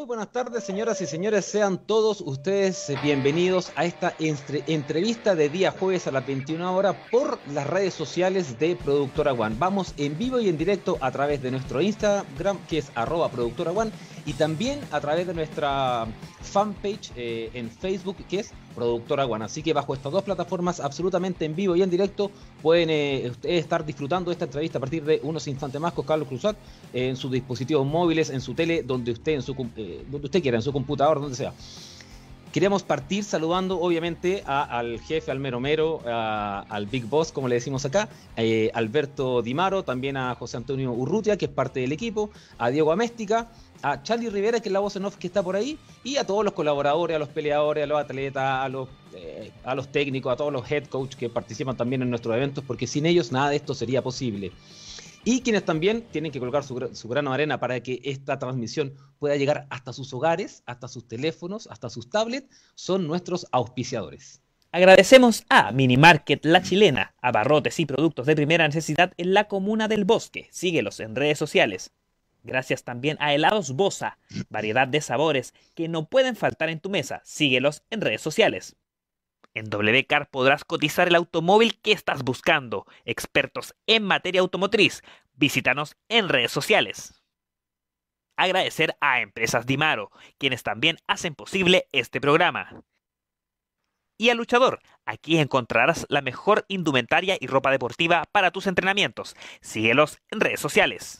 buenas tardes, señoras y señores. Sean todos ustedes bienvenidos a esta entrevista de día jueves a las 21 horas por las redes sociales de Productora One. Vamos en vivo y en directo a través de nuestro Instagram, que es @Productora One, y también a través de nuestra fanpage en Facebook, que es Productora One. Así que bajo estas dos plataformas, absolutamente en vivo y en directo, pueden ustedes estar disfrutando de esta entrevista a partir de unos instantes más con Carlos Cruzat en sus dispositivos móviles, en su tele, donde usted quiera, en su computador, donde sea. Queremos partir saludando obviamente al jefe, al mero mero, al Big Boss, como le decimos acá, Alberto Dimaro, también a José Antonio Urrutia, que es parte del equipo, a Diego Améstica, a Charlie Rivera, que es la voz en off que está por ahí, y a todos los colaboradores, a los peleadores, a los atletas, a los técnicos, a todos los head coach que participan también en nuestros eventos, porque sin ellos nada de esto sería posible. Y quienes también tienen que colocar su grano de arena para que esta transmisión pueda llegar hasta sus hogares, hasta sus teléfonos, hasta sus tablets, son nuestros auspiciadores. Agradecemos a Minimarket La Chilena, abarrotes y productos de primera necesidad en la comuna del Bosque. Síguelos en redes sociales. Gracias también a Helados Bosa, variedad de sabores que no pueden faltar en tu mesa. Síguelos en redes sociales. En WCAR podrás cotizar el automóvil que estás buscando. Expertos en materia automotriz. Visítanos en redes sociales. Agradecer a Empresas Dimaro, quienes también hacen posible este programa. Y a Luchador, aquí encontrarás la mejor indumentaria y ropa deportiva para tus entrenamientos. Síguelos en redes sociales.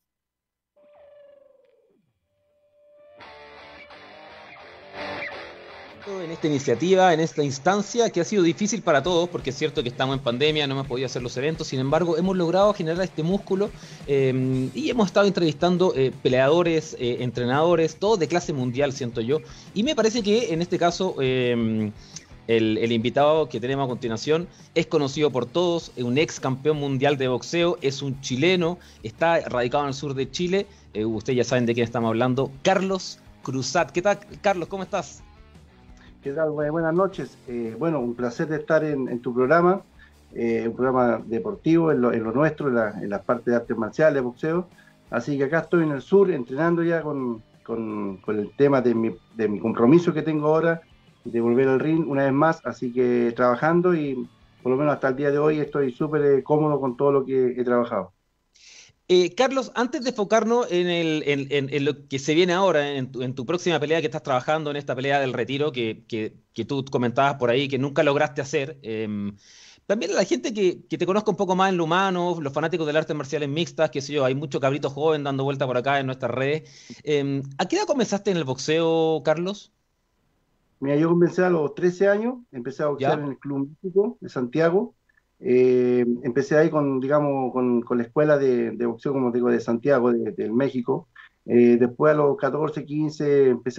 En esta iniciativa, en esta instancia que ha sido difícil para todos, porque es cierto que estamos en pandemia, no hemos podido hacer los eventos, sin embargo hemos logrado generar este músculo y hemos estado entrevistando peleadores, entrenadores, todos de clase mundial, siento yo, y me parece que en este caso el invitado que tenemos a continuación es conocido por todos, es un ex campeón mundial de boxeo, es un chileno, está radicado en el sur de Chile, ustedes ya saben de quién estamos hablando, Carlos Cruzat. ¿Qué tal, Carlos? ¿Cómo estás? ¿Qué tal? Buenas noches. Bueno, un placer de estar en tu programa, un programa deportivo en lo nuestro, en la parte de artes marciales, boxeo. Así que acá estoy en el sur entrenando ya con el tema de mi compromiso que tengo ahora, de volver al ring una vez más. Así que trabajando y por lo menos hasta el día de hoy estoy súper cómodo con todo lo que he trabajado. Carlos, antes de enfocarnos en lo que se viene ahora, en tu próxima pelea que estás trabajando, en esta pelea del retiro que tú comentabas por ahí, que nunca lograste hacer, también a la gente que te conozca un poco más en lo humano, los fanáticos del artes marciales mixtas, qué sé yo, hay mucho cabrito joven dando vuelta por acá en nuestras redes. ¿A qué edad comenzaste en el boxeo, Carlos? Mira, yo comencé a los 13 años, empecé a boxear ¿Ya? en el Club México de Santiago. Empecé ahí digamos, con la escuela de boxeo, como te digo, de Santiago, del México. Después a los 14, 15 empecé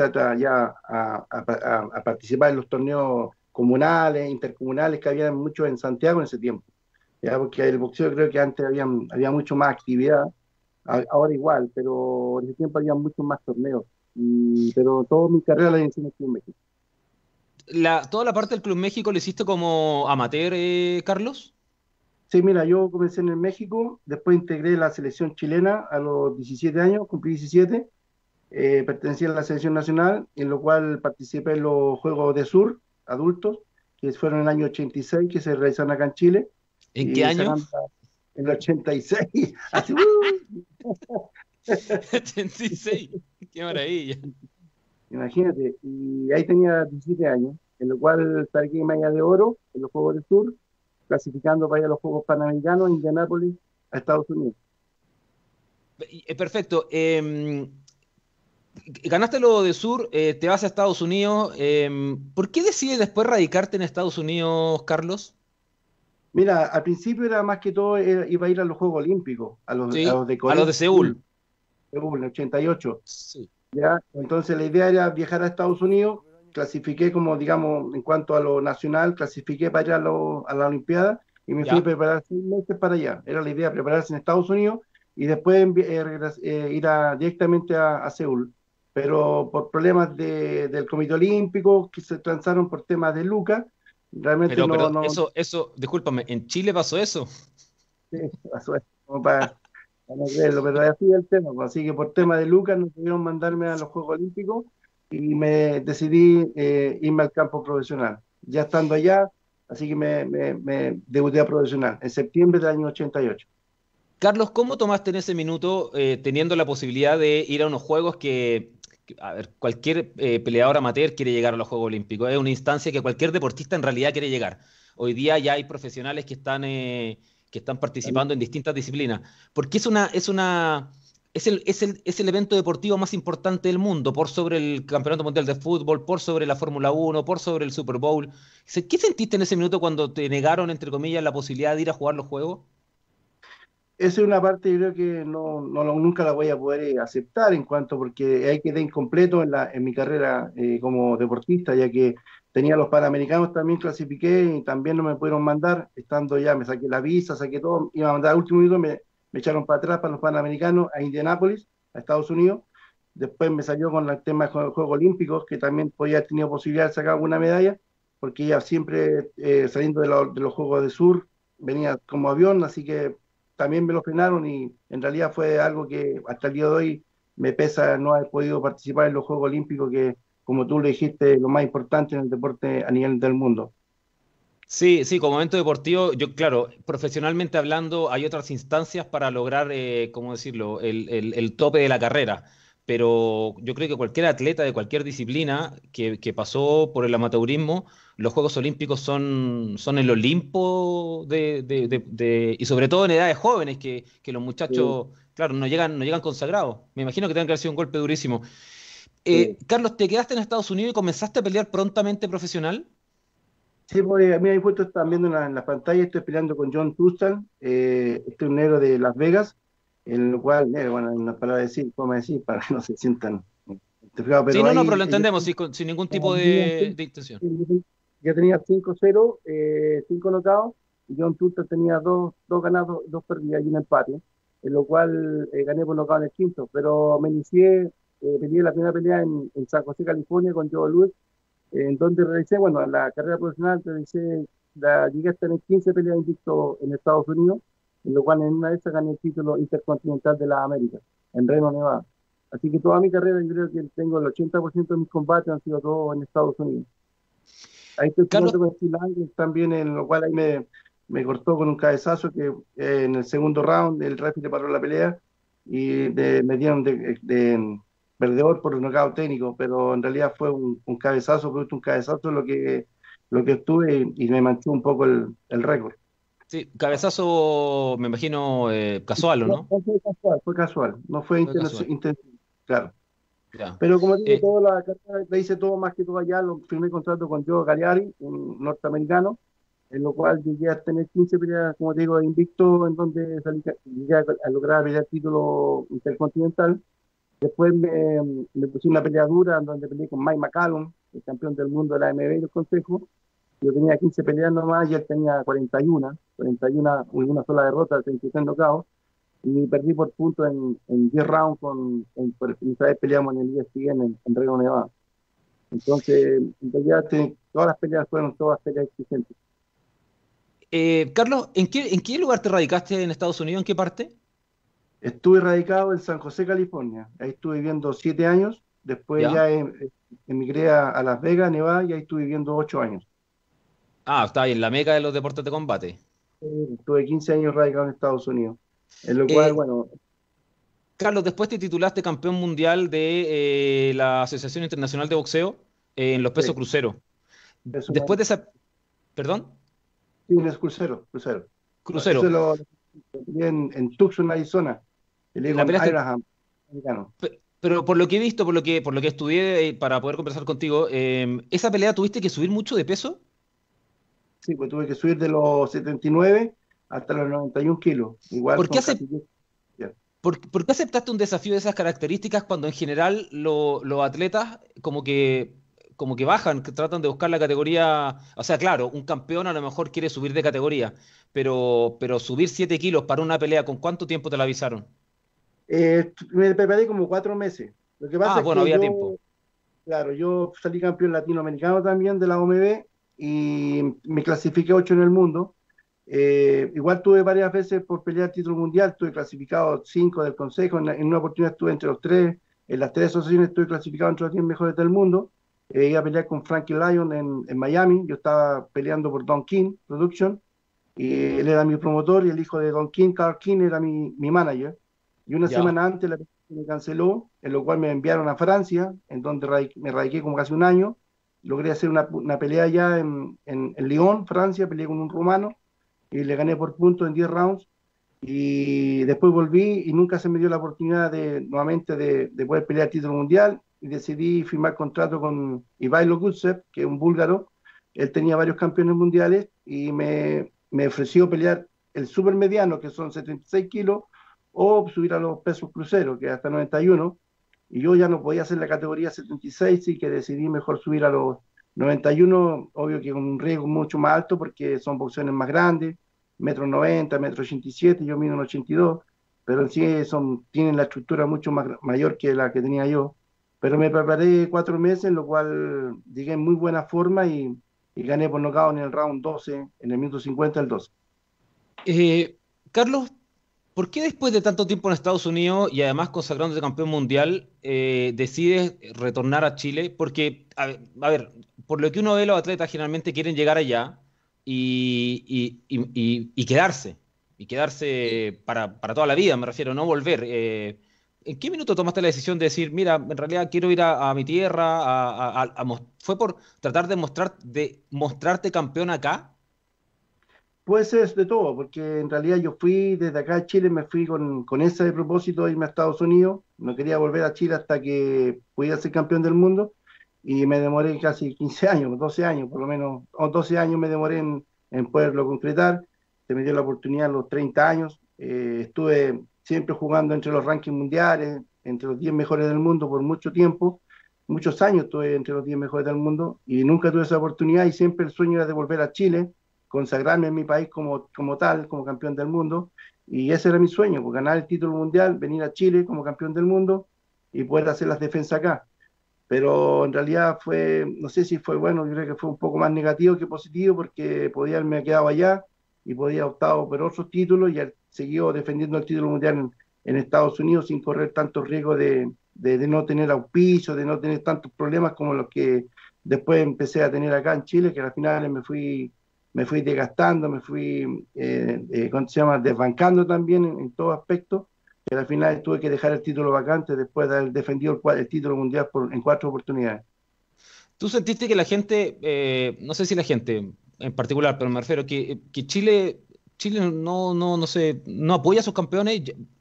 a participar en los torneos comunales, intercomunales que había muchos en Santiago en ese tiempo. ¿Ya? Porque el boxeo creo que antes había mucho más actividad, ahora igual, pero en ese tiempo había muchos más torneos. Pero toda mi carrera la hice en el Club México. ¿Toda la parte del Club México lo hiciste como amateur, Carlos? Sí, mira, yo comencé en el México, después integré la selección chilena a los 17 años, cumplí 17, pertenecía a la selección nacional, en lo cual participé en los Juegos de Sur adultos, que fueron en el año 86, que se realizaron acá en Chile, ¿En qué y año? en el 86, así, 86. Qué maravilla. imagínate, y ahí tenía 17 años, en lo cual saqué medalla de oro en los Juegos del Sur, clasificando para ir a los Juegos Panamericanos en Indianápolis, a Estados Unidos. Perfecto. Ganaste lo de Sur, te vas a Estados Unidos. ¿Por qué decides después radicarte en Estados Unidos, Carlos? Mira, al principio era más que todo, iba a ir a los Juegos Olímpicos, a Sí, los de a los Corea, de Seúl. Seúl, en el 88, Sí. ¿ya? Entonces la idea era viajar a Estados Unidos, clasifiqué como, digamos, en cuanto a lo nacional, clasifiqué para ir a la Olimpiada y me fui a Ya. preparar 6 meses para allá. Era la idea, prepararse en Estados Unidos y después ir directamente a Seúl. Pero por problemas del Comité Olímpico, que se transaron por temas de lucas, realmente Pero eso, discúlpame, ¿en Chile pasó eso? pasó eso, como para para no creerlo, pero así es el tema, pues. Así que por tema de Lucas no pudieron mandarme a los Juegos Olímpicos y me decidí irme al campo profesional. Ya estando allá, así que me debuté a profesional en septiembre del año 88. Carlos, ¿cómo tomaste en ese minuto teniendo la posibilidad de ir a unos juegos a ver, cualquier peleador amateur quiere llegar a los Juegos Olímpicos? Es una instancia que cualquier deportista en realidad quiere llegar. Hoy día ya hay profesionales que están participando en distintas disciplinas, porque es el evento deportivo más importante del mundo, por sobre el Campeonato Mundial de Fútbol, por sobre la Fórmula Uno, por sobre el Super Bowl. ¿Qué sentiste en ese minuto cuando te negaron, entre comillas, la posibilidad de ir a jugar los Juegos? Esa es una parte yo creo que nunca la voy a poder aceptar en cuanto, porque ahí quedé incompleto en mi carrera como deportista, ya que tenía los Panamericanos, también clasifiqué y también no me pudieron mandar, estando ya, me saqué la visa, saqué todo, iba a mandar al último minuto, me echaron para atrás para los Panamericanos a Indianápolis, a Estados Unidos. Después me salió con el tema de Juegos Olímpicos, que también podía haber tenido posibilidad de sacar alguna medalla, porque ya siempre saliendo de los Juegos de Sur venía como avión, así que también me lo frenaron y en realidad fue algo que hasta el día de hoy me pesa no haber podido participar en los Juegos Olímpicos, que como tú lo dijiste, lo más importante en el deporte a nivel del mundo. Sí, sí, como evento deportivo, yo, claro, profesionalmente hablando, hay otras instancias para lograr, ¿cómo decirlo?, el tope de la carrera. Pero yo creo que cualquier atleta de cualquier disciplina que pasó por el amateurismo, los Juegos Olímpicos son el Olimpo y sobre todo en edades jóvenes, que los Sí, muchachos, claro, no llegan consagrados. Me imagino que tengan que haber sido un golpe durísimo. sí. Carlos, ¿te quedaste en Estados Unidos y comenzaste a pelear prontamente profesional? Sí, porque a mí ahí justo están viendo en la pantalla, estoy peleando con John Tustal, este es un negro de Las Vegas, en lo cual, bueno, en una palabra decir, cómo decir, para que no se sientan identificados, Sí, pero no, no, pero ahí lo entendemos, sí, sin ningún tipo de intención. ya tenía 5-0, 5 knockouts, y John Tustal tenía dos ganados, dos perdidas y un empate, en lo cual gané por nocaut en el quinto, pero me inicié, peleé la primera pelea en San José, California, con Joe Louis, en donde realicé, bueno, la carrera profesional llegué a tener 15 peleas invicto en Estados Unidos, en lo cual en una de esas gané el título intercontinental de las Américas, en Reno, Nevada. Así que toda mi carrera, yo creo que tengo el 80% de mis combates han sido todos en Estados Unidos. Ahí estoy Carlos, peleando con Steve Langles también, en lo cual ahí me cortó con un cabezazo que en el segundo round el referee le paró la pelea y me dieron de perdedor por un nocaut técnico, pero en realidad fue un cabezazo, fue un cabezazo lo que obtuve y me manchó un poco el récord. sí, cabezazo, me imagino, casual, ¿o No, no? no fue casual, no fue Fue casual, intencional, claro. ya. Pero como digo, Eh, toda la carrera la hice todo más que todo allá, firmé contrato con Joe Gagliari, un norteamericano, en lo cual llegué a tener 15 peleas, como te digo, invicto, en donde llegué a lograr pelear el título intercontinental. Después me puse una pelea dura, en donde peleé con Mike McCallum, el campeón del mundo de la AMB y del Consejo. Yo tenía 15 peleas nomás y él tenía 41 y una sola derrota, 36 knockouts, y perdí por puntos en 10 rounds, por primera vez peleamos en el ESPN en Reno, Nevada. Entonces, en realidad, todas las peleas fueron todas peleas exigentes. Carlos, ¿en qué lugar te radicaste en Estados Unidos? ¿En qué parte? Estuve radicado en San José, California. Ahí estuve viviendo 7 años. Después ¿Ya? ya emigré a Las Vegas, Nevada, y ahí estuve viviendo 8 años. Ah, está ahí en la meca de los deportes de combate. Estuve 15 años radicado en Estados Unidos. En lo cual, Eh, bueno, Carlos, después te titulaste campeón mundial de la Asociación Internacional de Boxeo en los pesos sí, cruceros. eso Después de esa, perdón, sí, no es crucero, crucero. Eso crucero. lo peleé en Tucson, Arizona. Peleé La con peleaste, Abraham, americano. pero por lo que he visto, por lo que estudié para poder conversar contigo, esa pelea tuviste que subir mucho de peso. Sí, pues tuve que subir de los 79 hasta los 91 kilos. Igual ¿Por qué, son acep- casi 10. por qué aceptaste un desafío de esas características cuando en general los atletas como que bajan, que tratan de buscar la categoría? O sea, claro, un campeón a lo mejor quiere subir de categoría, pero subir 7 kilos para una pelea, ¿con cuánto tiempo te la avisaron? Me preparé como 4 meses. Lo que pasa Ah, es bueno, que había tiempo. claro, yo salí campeón latinoamericano también de la OMB y me clasifiqué 8 en el mundo. Igual tuve varias veces por pelear título mundial, estuve clasificado 5 del Consejo, en una oportunidad estuve entre los tres, en las tres asociaciones estuve clasificado entre los 10 mejores del mundo. Iba a pelear con Frankie Lyon en Miami, yo estaba peleando por Don King Production, y él era mi promotor y el hijo de Don King, Carl King, era mi manager. Y una Ya. semana antes la pelea me canceló, en lo cual me enviaron a Francia, en donde me radiqué como casi un año. Logré hacer una pelea allá en Lyon, Francia, peleé con un rumano y le gané por puntos en 10 rounds. Y después volví y nunca se me dio la oportunidad nuevamente de poder pelear título mundial y decidí firmar contrato con Ivailo Gutsev, que es un búlgaro. Él tenía varios campeones mundiales y me ofreció pelear el super mediano, que son 76 kilos, o subir a los pesos cruceros, que es hasta 91. Y yo ya no podía hacer la categoría 76, sí que decidí mejor subir a los 91, obvio que con un riesgo mucho más alto porque son boxeones más grandes, metro 90, metro 87, yo mido un 82, pero en sí tienen la estructura mucho mayor que la que tenía yo. Pero me preparé 4 meses, en lo cual llegué en muy buena forma y gané por nocaut en el round 12, en el minuto 50 el 12. Carlos, ¿por qué después de tanto tiempo en Estados Unidos y además consagrándote campeón mundial, decides retornar a Chile? Porque, a ver, por lo que uno ve, los atletas generalmente quieren llegar allá y quedarse para toda la vida, me refiero, no volver. ¿En qué minuto tomaste la decisión de decir, mira, en realidad quiero ir a mi tierra? ¿Fue por tratar de mostrarte campeón acá? Puede ser de todo, porque en realidad yo fui desde acá a Chile, me fui con ese propósito de irme a Estados Unidos. No quería volver a Chile hasta que pudiera ser campeón del mundo y me demoré casi 15 años, 12 años por lo menos, o 12 años me demoré en poderlo concretar. Se me dio la oportunidad a los 30 años. Estuve siempre jugando entre los rankings mundiales, entre los 10 mejores del mundo por mucho tiempo. Muchos años estuve entre los 10 mejores del mundo y nunca tuve esa oportunidad y siempre el sueño era de volver a Chile, consagrarme en mi país como tal, como campeón del mundo, y ese era mi sueño, pues, ganar el título mundial, venir a Chile como campeón del mundo y poder hacer las defensas acá. Pero en realidad fue, no sé si fue bueno, yo creo que fue un poco más negativo que positivo, porque podía haberme quedado allá y podía haber optado por otros títulos y haber seguido defendiendo el título mundial en Estados Unidos sin correr tantos riesgos de no tener auspicio, de no tener tantos problemas como los que después empecé a tener acá en Chile, que al final me fui desgastando, me fui, ¿cómo se llama?, desbancando también en todo aspecto, que al final tuve que dejar el título vacante después de haber defendido el título mundial en 4 oportunidades. ¿Tú sentiste que la gente, no sé si la gente en particular, pero me refiero que Chile no sé, no apoya a sus campeones?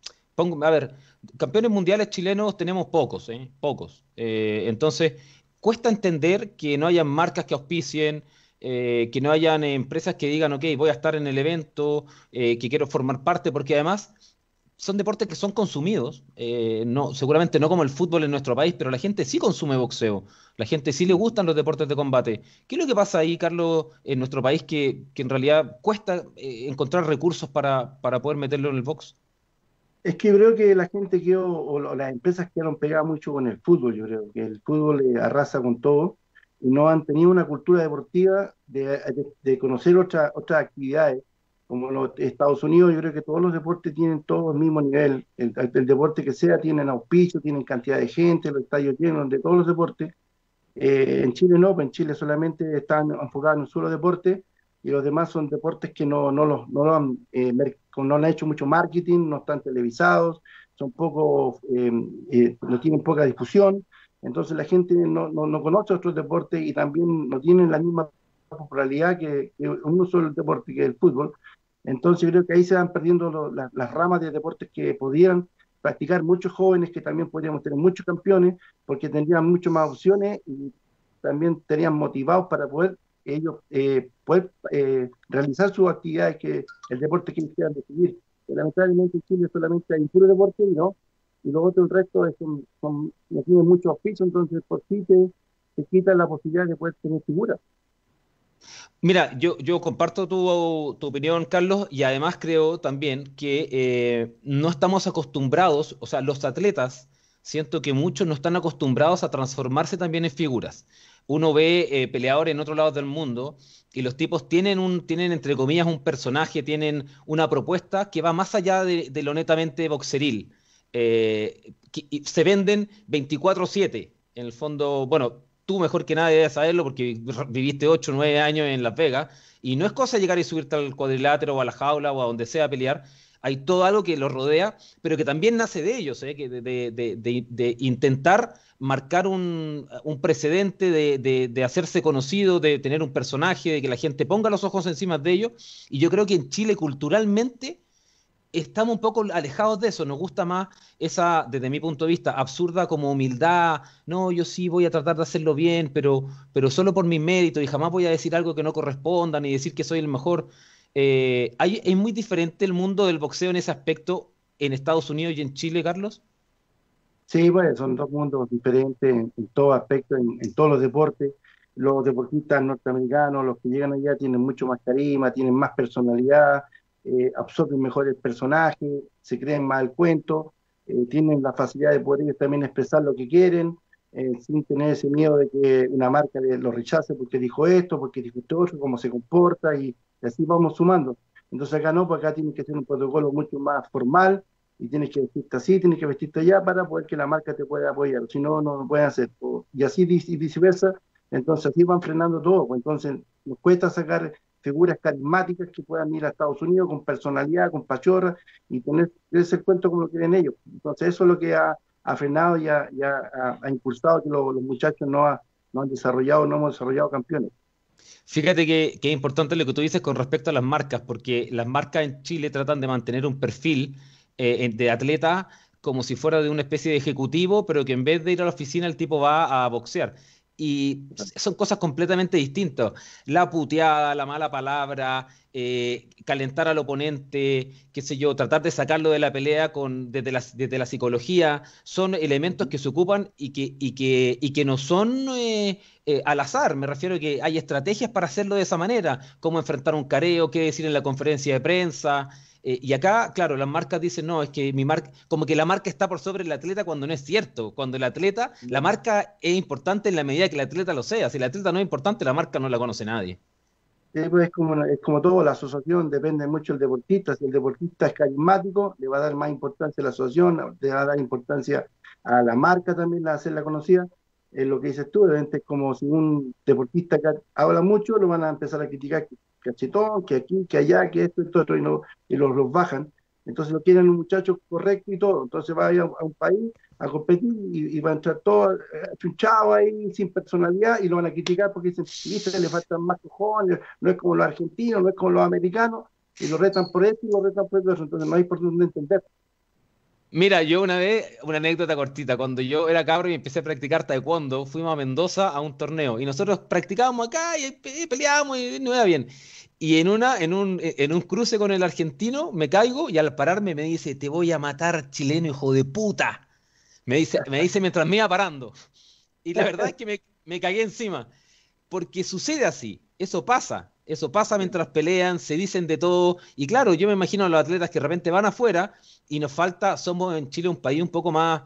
A ver, campeones mundiales chilenos tenemos pocos, ¿eh? Pocos. Entonces, cuesta entender que no hayan marcas que auspicien, que no hayan empresas que digan, ok, voy a estar en el evento, que quiero formar parte, porque además son deportes que son consumidos, no, seguramente no como el fútbol en nuestro país, pero la gente sí consume boxeo, la gente sí le gustan los deportes de combate. ¿Qué es lo que pasa ahí, Carlos, en nuestro país que en realidad cuesta encontrar recursos para poder meterlo en el box? Es que yo creo que la gente quedó, las empresas quedaron pegadas mucho con el fútbol, yo creo que el fútbol arrasa con todo y no han tenido una cultura deportiva de conocer otras actividades, como los Estados Unidos. Yo creo que todos los deportes tienen todo el mismo nivel, el deporte que sea, tienen auspicio, tienen cantidad de gente, los estadios llenos de todos los deportes. En Chile no, pues en Chile solamente están enfocados en un solo deporte y los demás son deportes que no le han hecho mucho marketing, no están televisados, son poco, no tienen poca difusión, entonces la gente no conoce otros deportes y también no tienen la misma popularidad que un solo deporte, que es el fútbol. Entonces yo creo que ahí se van perdiendo las ramas de deportes que podían practicar muchos jóvenes, que también podríamos tener muchos campeones, porque tendrían muchas más opciones y también estarían motivados para poder ellos realizar sus actividades, que el deporte que ellos quieran decidir. Pero lamentablemente en Chile solamente hay un puro deporte y lo otro, el resto no tienen mucho oficio, entonces por sí te quita la posibilidad de poder tener figuras. Mira, yo comparto tu opinión, Carlos, y además creo también que no estamos acostumbrados, o sea, los atletas, siento que muchos no están acostumbrados a transformarse también en figuras. uno ve peleadores en otros lados del mundo y los tipos tienen entre comillas un personaje, tienen una propuesta que va más allá de lo netamente boxeril. Y se venden 24/7. En el fondo, bueno, tú mejor que nadie debes saberlo porque viviste 8 o 9 años en Las Vegas y no es cosa llegar y subirte al cuadrilátero o a la jaula o a donde sea a pelear. Hay todo algo que los rodea, pero que también nace de ellos, que de intentar marcar un precedente, de hacerse conocido, de tener un personaje, de que la gente ponga los ojos encima de ellos. Y yo creo que en Chile culturalmente estamos un poco alejados de eso. Nos gusta más esa, desde mi punto de vista, absurda como humildad. No, yo sí voy a tratar de hacerlo bien, pero solo por mis méritos y jamás voy a decir algo que no corresponda ni decir que soy el mejor. Es muy diferente el mundo del boxeo en ese aspecto en Estados Unidos y en Chile, Carlos. Sí, bueno, son dos mundos diferentes en todo aspecto, en todos los deportes. Los deportistas norteamericanos, los que llegan allá, tienen mucho más carisma, tienen más personalidad, absorben mejor el personaje, se creen más el cuento, tienen la facilidad de poder ellos también expresar lo que quieren, sin tener ese miedo de que una marca lo rechace porque dijo esto, porque dijo esto otro, cómo se comporta, y así vamos sumando. Entonces acá no, pues acá tiene que ser un protocolo mucho más formal y tienes que vestirte así, tienes que vestirte allá para poder que la marca te pueda apoyar, si no, no lo pueden hacer. Y así y viceversa, entonces así van frenando todo, pues entonces nos cuesta sacar figuras carismáticas que puedan ir a Estados Unidos con personalidad, con pachorra y tener ese cuento como lo quieren ellos. Entonces eso es lo que ha frenado y ha impulsado que los muchachos no han desarrollado, no hemos desarrollado campeones. Fíjate que es importante lo que tú dices con respecto a las marcas, porque las marcas en Chile tratan de mantener un perfil de atleta como si fuera de una especie de ejecutivo, pero que en vez de ir a la oficina el tipo va a boxear. Y son cosas completamente distintas. La puteada, la mala palabra, calentar al oponente, qué sé yo, tratar de sacarlo de la pelea desde la psicología, son elementos que se ocupan y que no son al azar. Me refiero a que hay estrategias para hacerlo de esa manera, cómo enfrentar un careo, qué decir en la conferencia de prensa. Y acá, claro, las marcas dicen, no, es que mi marca, como que la marca está por sobre el atleta cuando no es cierto. Cuando el atleta, la marca es importante en la medida que el atleta lo sea. Si el atleta no es importante, la marca no la conoce nadie. Pues es como todo, la asociación depende mucho del deportista. Si el deportista es carismático, le va a dar más importancia a la asociación, le va a dar importancia a la marca también, a hacerla conocida. Es lo que dices tú, obviamente es como si un deportista que habla mucho, lo van a empezar a criticar que cachetón, que aquí, que allá, que esto, otro, y los bajan. Entonces lo quieren un muchacho correcto y todo. Entonces va a ir a un país a competir y va a entrar todo chunchado ahí, sin personalidad, y lo van a criticar porque dicen, viste, le faltan más cojones, no es como los argentinos, no es como los americanos, y lo retan por esto y lo retan por eso, entonces no hay por dónde entender. Mira, yo una vez, una anécdota cortita, cuando yo era cabro y empecé a practicar taekwondo, fuimos a Mendoza a un torneo y nosotros practicábamos acá y peleábamos y no iba bien. Y en un cruce con el argentino me caigo y al pararme me dice, te voy a matar, chileno, hijo de puta. Me dice mientras me iba parando. Y la verdad es que me cagué encima. Porque sucede así, eso pasa mientras pelean, se dicen de todo, y claro, yo me imagino a los atletas que de repente van afuera y nos falta, somos en Chile un país un poco más,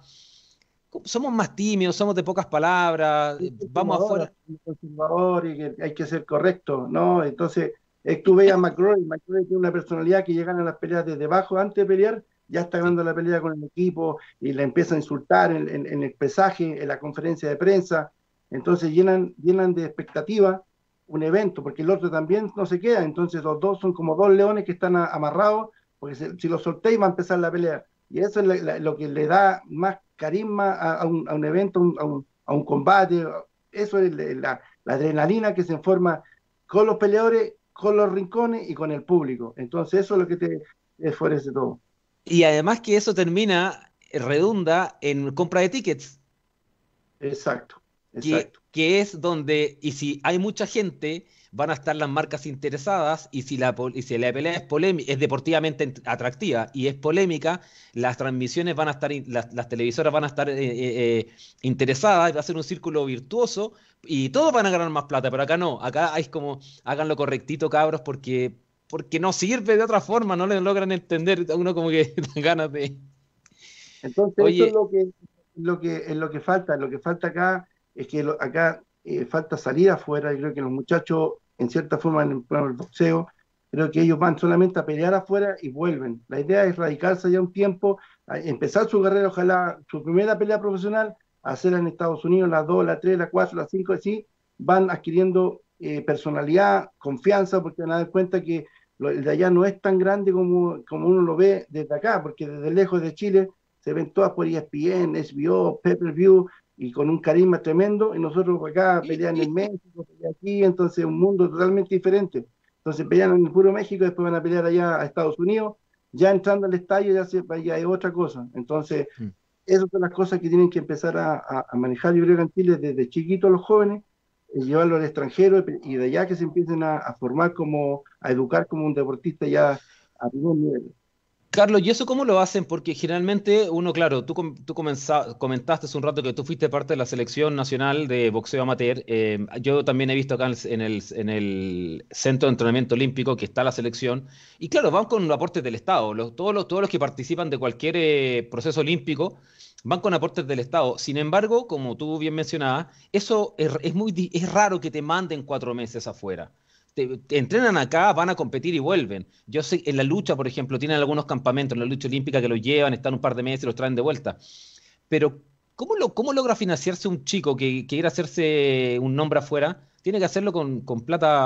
somos más tímidos, somos de pocas palabras, vamos afuera. Conservador y que hay que ser correcto, ¿no? Entonces, tú veías a McGrory tiene una personalidad que llegan a las peleas desde abajo, antes de pelear, ya está Sí. ganando la pelea con el equipo y le empieza a insultar en el pesaje, en la conferencia de prensa, entonces llenan de expectativa un evento, porque el otro también no se queda, entonces los dos son como dos leones que están amarrados, porque si los soltéis va a empezar la pelea, y eso es lo que le da más carisma a un evento, a un combate. Eso es la adrenalina que se forma con los peleadores, con los rincones y con el público. Entonces eso es lo que te esfuerce todo. Y además que eso termina, redunda en compra de tickets. Exacto, que es donde, y si hay mucha gente, van a estar las marcas interesadas, y si la pelea es deportivamente atractiva y es polémica, las transmisiones van a estar, las televisoras van a estar interesadas, va a ser un círculo virtuoso y todos van a ganar más plata, pero acá no, acá es como, hagan lo correctito, cabros, porque no sirve de otra forma, no le logran entender, a uno como que dan ganas de... Entonces, eso es Oye, lo que falta. Lo que falta acá es que acá falta salir afuera. Yo creo que los muchachos, en cierta forma, en el boxeo, creo que ellos van solamente a pelear afuera y vuelven. La idea es radicarse ya un tiempo, empezar su carrera, ojalá su primera pelea profesional, hacerla en Estados Unidos, las 2, las 3, las 4, las 5, así van adquiriendo personalidad, confianza, porque van a dar cuenta que el de allá no es tan grande como uno lo ve desde acá, porque desde lejos de Chile se ven todas por ESPN, HBO, Pay-Per-View, y con un carisma tremendo, y nosotros acá pelean en México, pelean aquí, entonces un mundo totalmente diferente. Entonces pelean en el puro México, después van a pelear allá a Estados Unidos, ya entrando al estadio ya es otra cosa. Entonces, esas son las cosas que tienen que empezar a manejar, yo creo que en Chile desde chiquitos los jóvenes, llevarlo al extranjero y de allá que se empiecen a formar a educar como un deportista ya a primer nivel. Carlos, ¿y eso cómo lo hacen? Porque generalmente uno, claro, tú comentaste hace un rato que tú fuiste parte de la selección nacional de boxeo amateur. Yo también he visto acá en el Centro de Entrenamiento Olímpico que está la selección. Y claro, van con aportes del Estado. Todos los que participan de cualquier proceso olímpico van con aportes del Estado. Sin embargo, como tú bien mencionabas, eso es raro que te manden 4 meses afuera. Te entrenan acá, van a competir y vuelven. Yo sé, en la lucha, por ejemplo, tienen algunos campamentos en la lucha olímpica que los llevan, están un par de meses y los traen de vuelta. Pero, ¿cómo logra financiarse un chico que quiere hacerse un nombre afuera? Tiene que hacerlo con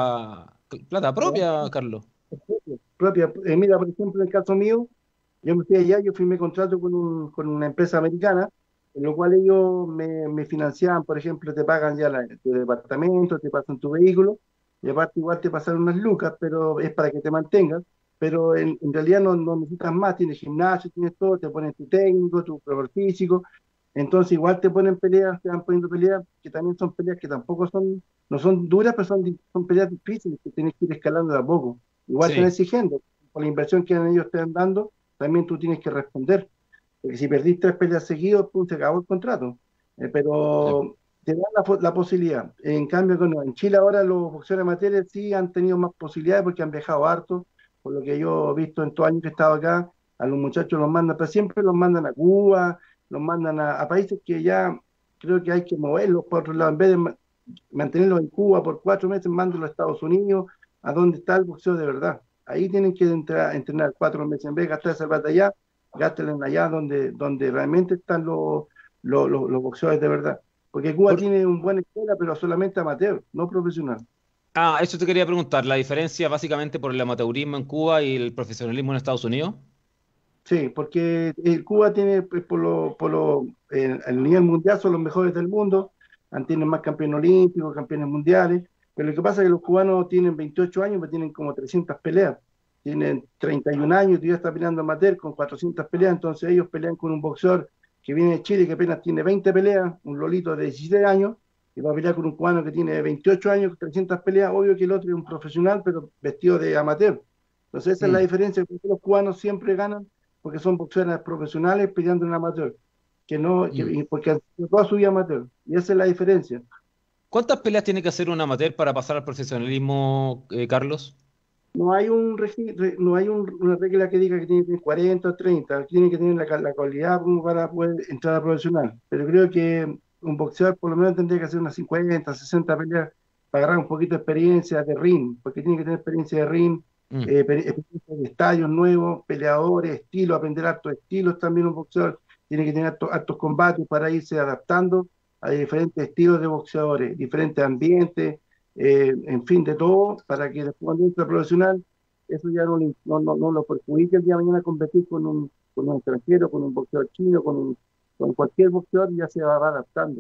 plata propia, Carlos. Propia. Mira, por ejemplo, en el caso mío, yo me fui allá, yo firmé contrato con una empresa americana, en lo cual ellos me financiaban, por ejemplo, te pagan ya tu departamento, te pasan tu vehículo, y aparte igual te pasan unas lucas, pero es para que te mantengas, pero en realidad no necesitas más, tienes gimnasio, tienes todo, te ponen tu técnico, tu preparador físico, entonces igual te ponen peleas, te van poniendo peleas, que también son peleas que tampoco no son duras, pero son peleas difíciles, que tienes que ir escalando de a poco. Igual están Sí. exigiendo, por la inversión que ellos te están dando, también tú tienes que responder. Porque si perdís 3 peleas seguidas, pues se acabó el contrato. Sí. Pero te dan la posibilidad. En cambio, en Chile ahora los boxeadores amateurs sí han tenido más posibilidades porque han viajado harto. Por lo que yo he visto en estos años que he estado acá, a los muchachos los mandan, pero siempre los mandan a Cuba, los mandan a países que ya creo que hay que moverlos por otro lado. En vez de mantenerlos en Cuba por 4 meses, mándenlos a Estados Unidos, a donde está el boxeo de verdad. Ahí tienen que entrenar 4 meses. En vez de gastar esa plata allá, gástenla allá donde realmente están los boxeadores de verdad. Porque Cuba Por- tiene un buena escuela, pero solamente amateur, no profesional. eso te quería preguntar. ¿La diferencia básicamente por el amateurismo en Cuba y el profesionalismo en Estados Unidos? Sí, porque Cuba tiene, pues, el nivel mundial son los mejores del mundo, tienen más campeones olímpicos, campeones mundiales, pero lo que pasa es que los cubanos tienen 28 años, pero tienen como 300 peleas, tienen 31 años y ya está peleando amateur con 400 peleas, entonces ellos pelean con un boxeador que viene de Chile que apenas tiene 20 peleas, un lolito de 16 años, y va a pelear con un cubano que tiene 28 años, 300 peleas, obvio que el otro es un profesional, pero vestido de amateur. Entonces esa es la Mm, diferencia, porque los cubanos siempre ganan porque son boxeadores profesionales peleando en amateur, mm. porque han sido toda su vida amateur, y esa es la diferencia. ¿Cuántas peleas tiene que hacer un amateur para pasar al profesionalismo, Carlos? No hay una regla que diga que tiene que tener 40 o 30, tiene que tener la calidad como para poder entrar a profesional, pero creo que un boxeador por lo menos tendría que hacer unas 50, 60 peleas para agarrar un poquito de experiencia de ring, porque tiene que tener experiencia de ring, Mm. experiencia de estadios nuevos, peleadores, estilos, aprender hartos estilos también un boxeador, tiene que tener hartos combates para irse adaptando a diferentes estilos de boxeadores, diferentes ambientes, en fin, de todo, para que después cuando entre a profesional, eso ya no lo perjudique el día de mañana competir con un extranjero, con un boxeador chino, con cualquier boxeador, ya se va adaptando.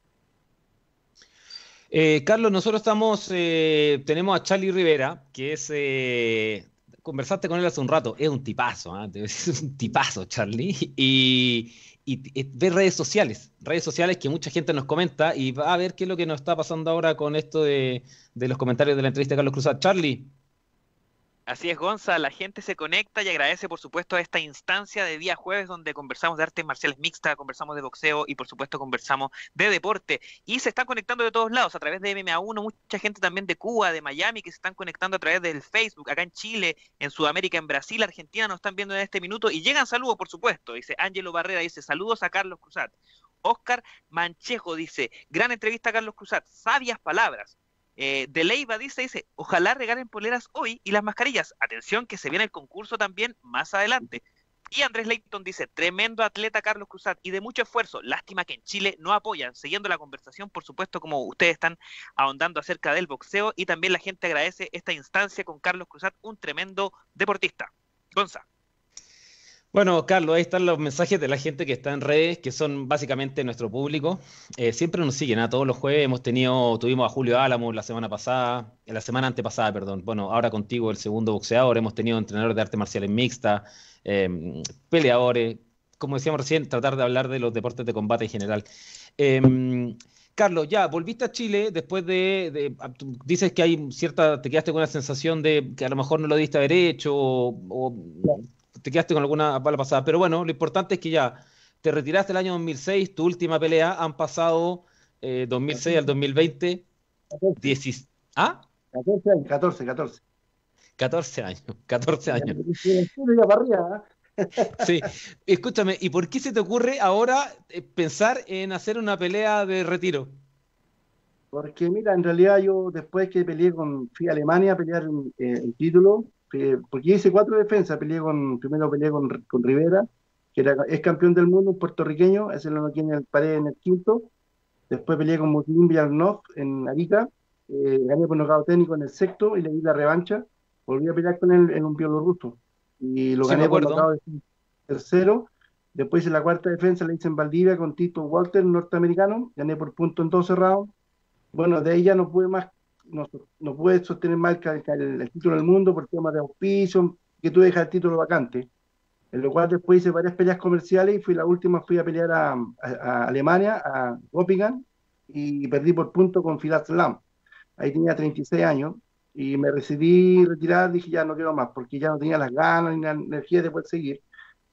Carlos, nosotros tenemos a Charlie Rivera, que conversaste con él hace un rato, es un tipazo, ¿ah? Es un tipazo, Charlie, y ve redes sociales que mucha gente nos comenta y va a ver qué es lo que nos está pasando ahora con esto de los comentarios de la entrevista de Carlos Cruzat. Charlie, Así es, Gonza, la gente se conecta y agradece, por supuesto, a esta instancia de día jueves donde conversamos de artes marciales mixtas, conversamos de boxeo y, por supuesto, conversamos de deporte. Y se están conectando de todos lados, a través de MMA1, mucha gente también de Cuba, de Miami, que se están conectando a través del Facebook, acá en Chile, en Sudamérica, en Brasil, Argentina, nos están viendo en este minuto y llegan saludos, por supuesto. Dice Ángelo Barrera, dice saludos a Carlos Cruzat. Oscar Manchejo dice, gran entrevista a Carlos Cruzat, sabias palabras. De Leiva dice, ojalá regalen poleras hoy y las mascarillas. Atención que se viene el concurso también más adelante. Y Andrés Leighton dice, tremendo atleta Carlos Cruzat y de mucho esfuerzo. Lástima que en Chile no apoyan. Siguiendo la conversación, por supuesto, como ustedes están ahondando acerca del boxeo, y también la gente agradece esta instancia con Carlos Cruzat, un tremendo deportista. Gonza. Bueno, Carlos, ahí están los mensajes de la gente que está en redes, que son básicamente nuestro público. Siempre nos siguen, todos los jueves tuvimos a Julio Álamo la semana pasada, la semana antepasada, perdón. Bueno, ahora contigo el segundo boxeador, hemos tenido entrenadores de artes marciales mixtas, peleadores, como decíamos recién, tratar de hablar de los deportes de combate en general. Carlos, ya, volviste a Chile después tú dices que te quedaste con la sensación de que a lo mejor no lo diste haber hecho, o te quedaste con alguna bala pasada, pero bueno, lo importante es que ya te retiraste el año 2006, tu última pelea, han pasado 2006 al 2020, 14. ¿Ah? 14 años, 14. 14 años, 14 años. Ya para arriba, Sí, escúchame, ¿y por qué se te ocurre ahora pensar en hacer una pelea de retiro? Porque mira, en realidad yo después que fui a Alemania a pelear el título, porque hice 4 defensas, primero peleé con Rivera, es campeón del mundo, un puertorriqueño, ese lo noqueé paré en el quinto. Después peleé con Muslim Biarnov en Arica, gané por nocaut técnico en el sexto y le di la revancha. Volví a pelear con él en un bielorruso y lo Sí, me gané por acuerdo. nocaut tercero. Después hice la cuarta defensa, la hice en Valdivia con Tito Walter, norteamericano, gané por punto en 12 rounds. Bueno, de ahí ya no pude más, no pude sostener más el título del mundo por temas de auspicio, que tuve que dejar el título vacante. En lo cual después hice varias peleas comerciales y la última fui a pelear a Alemania, a Göppingen, y perdí por punto con Firas Lam. Ahí tenía 36 años y me decidí retirar, dije ya no quiero más, porque ya no tenía las ganas ni la energía de poder seguir.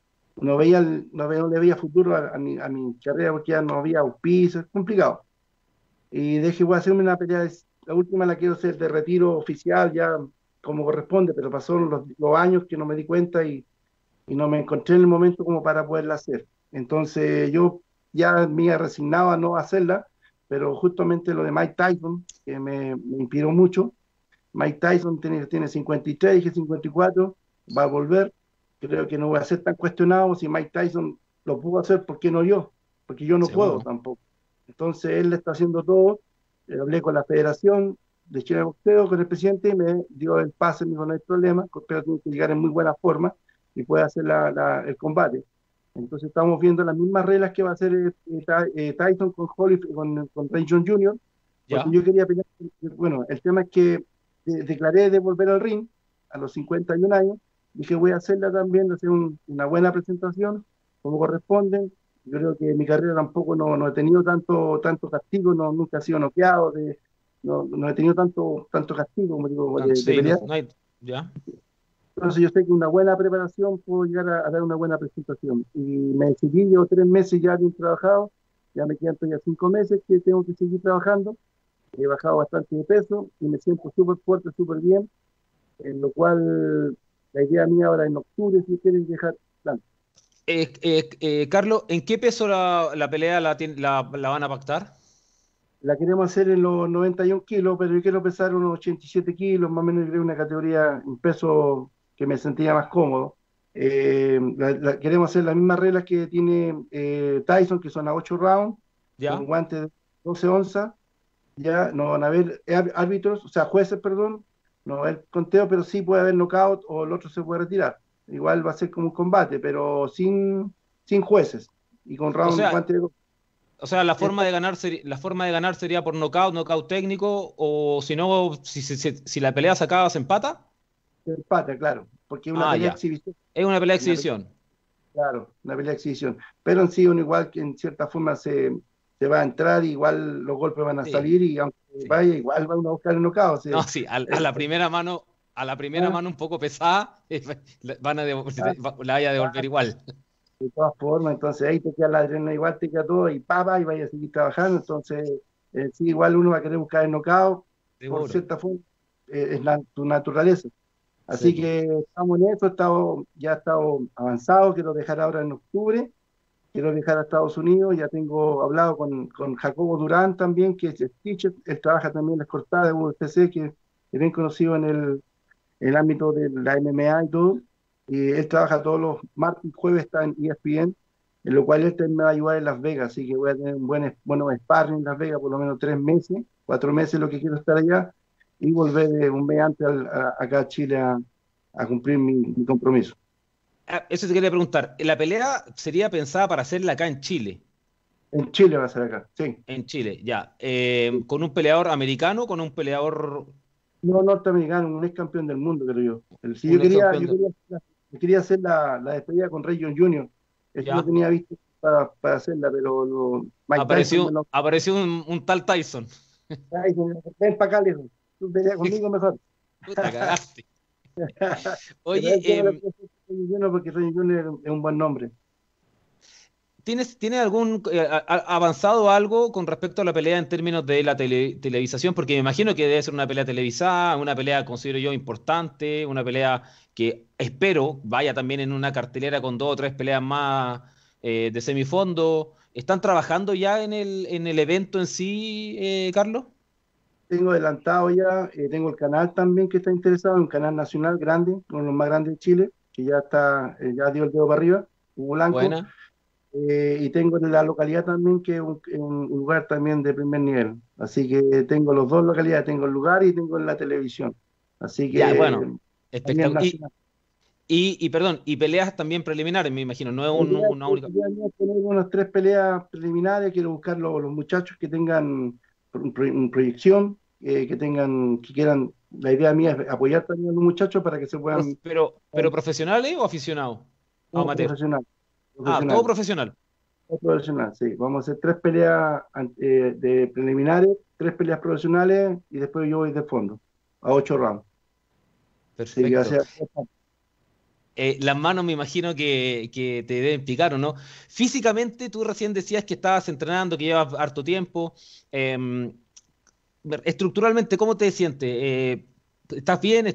No le veía futuro a mi carrera porque ya no había auspicio, es complicado. Y dije, voy a hacerme una pelea, la última la quiero hacer de retiro oficial, ya como corresponde, pero pasaron los años que no me di cuenta y no me encontré en el momento como para poderla hacer. Entonces yo ya me había resignado a no hacerla, pero justamente lo de Mike Tyson, que me inspiró mucho. Mike Tyson tiene 53, dije 54, va a volver. Creo que no voy a ser tan cuestionado. Si Mike Tyson lo pudo hacer, ¿por qué no yo? Porque yo no puedo Seguro. tampoco. Entonces él le está haciendo todo. Hablé con la Federación de Chile de Boxeo, con el presidente, y me dio el pase, me dijo, no hay problema, pero tiene que llegar en muy buena forma y puede hacer el combate. Entonces estamos viendo las mismas reglas que va a hacer Tyson con con Ray John Jr., porque ¿Ya? yo quería pelear. Bueno, el tema es que declaré de volver al ring a los 51 años, dije voy a hacerla también, hacer una buena presentación, como corresponde. Yo creo que mi carrera tampoco no he tenido tanto castigo, nunca he sido noqueado, no he tenido tanto castigo, como digo, de Sí, pelear. ¿ya? Entonces yo sé que una buena preparación puedo llegar a dar una buena presentación. Y me decidí, llevo 3 meses ya bien trabajado, ya me quedan todavía 5 meses que tengo que seguir trabajando. He bajado bastante de peso y me siento súper fuerte, súper bien, en lo cual la idea mía ahora en octubre, si quieren dejar plan. Carlos, ¿en qué peso la pelea la van a pactar? La queremos hacer en los 91 kilos, pero yo quiero pesar unos 87 kilos, más o menos, yo creo una categoría, un peso que me sentía más cómodo. Queremos hacer las mismas reglas que tiene Tyson, que son a 8 rounds, con ¿Ya? guantes de 12 onzas. Ya no van a haber árbitros, o sea, jueces, perdón, no va a haber conteo, pero sí puede haber knockout o el otro se puede retirar. Igual va a ser como un combate, pero sin jueces y con O round sea, guante de... la forma Esto de ganar sería por nocaut técnico, o si no, si la pelea se acaba, se empata. es empate, claro, porque es una Ah, pelea de ya. exhibición, Es una pelea de una pelea- exhibición. claro, una pelea de exhibición. Pero en sí, uno igual que en cierta forma se va a entrar, igual los golpes van a Sí, salir y aunque sí. vaya, igual va uno a buscar el knockout. No, sí, a Es- la primera mano, ah, un poco pesada, van a ah, la vaya a devolver ah, igual. de todas formas, entonces ahí te queda la adrenalina, igual te queda todo y y vaya a seguir trabajando. Entonces, sí, igual uno va a querer buscar el knockout, por Seguro. cierta forma, es tu naturaleza. Así Sí. que estamos en eso, ya he estado avanzado, quiero dejar ahora en octubre. quiero viajar a Estados Unidos, ya tengo hablado con Jacobo Durán también, que es teacher, él trabaja también en las cortadas de UFC, que es bien conocido en el ámbito de la MMA y todo, y él trabaja todos los martes y jueves, está en ESPN, en lo cual él también me va a ayudar en Las Vegas, así que voy a tener un buenos sparring en Las Vegas, por lo menos 3 meses, 4 meses lo que quiero estar allá, y volver un mes antes acá a Chile a cumplir mi compromiso. Eso te quería preguntar. La pelea sería pensada para hacerla acá en Chile. En Chile va a ser acá, sí. En Chile, ya. ¿Con un peleador americano, con un peleador, No norteamericano, un ex campeón del mundo, creo yo. Sí, un ex campeón yo quería hacer la despedida con Ray John Jr. Eso lo ya? tenía visto para hacerla, pero Mike Tyson me lo... Apareció un tal Tyson. Tyson, ven para acá, lejos. Tú peleas conmigo mejor. Puta, cagaste. Pero Oye, yo no lo puedo hacer con Ray Jr. porque Ray Jr. es un buen nombre. ¿tienes algún avanzado algo con respecto a la pelea en términos de la televisación? Porque me imagino que debe ser una pelea televisada, una pelea, considero yo, importante, una pelea que espero vaya también en una cartelera con 2 o 3 peleas más de semifondo. ¿Están trabajando ya en el evento en sí, Carlos? Tengo adelantado ya, tengo el canal también que está interesado, un canal nacional grande, uno de los más grandes de Chile, que ya está, ya dio el dedo para arriba, Hugo Blanco. Buena. Y tengo en la localidad también, que es un lugar también de primer nivel. Así que tengo los dos localidades, tengo el lugar y tengo en la televisión. Así Ya, que bueno, también espectacular. nacional. Perdón, y peleas también preliminares, me imagino, no es una única. La idea es tener unas 3 peleas preliminares, quiero buscar los muchachos que tengan proyección, que quieran, la idea mía es apoyar también a los muchachos para que se puedan, Pero ¿profesionales o aficionados? todo Amateur. profesional, Todo profesional. profesional. Profesional, sí. Vamos a hacer 3 peleas de preliminares, 3 peleas profesionales y después yo voy de fondo, a 8 rounds. Sí, que va a Perfecto. ser... Las manos me imagino que te deben picar, ¿o no? Físicamente, tú recién decías que estabas entrenando, que llevas harto tiempo. Eh, Estructuralmente, ¿cómo te sientes? ¿Estás bien?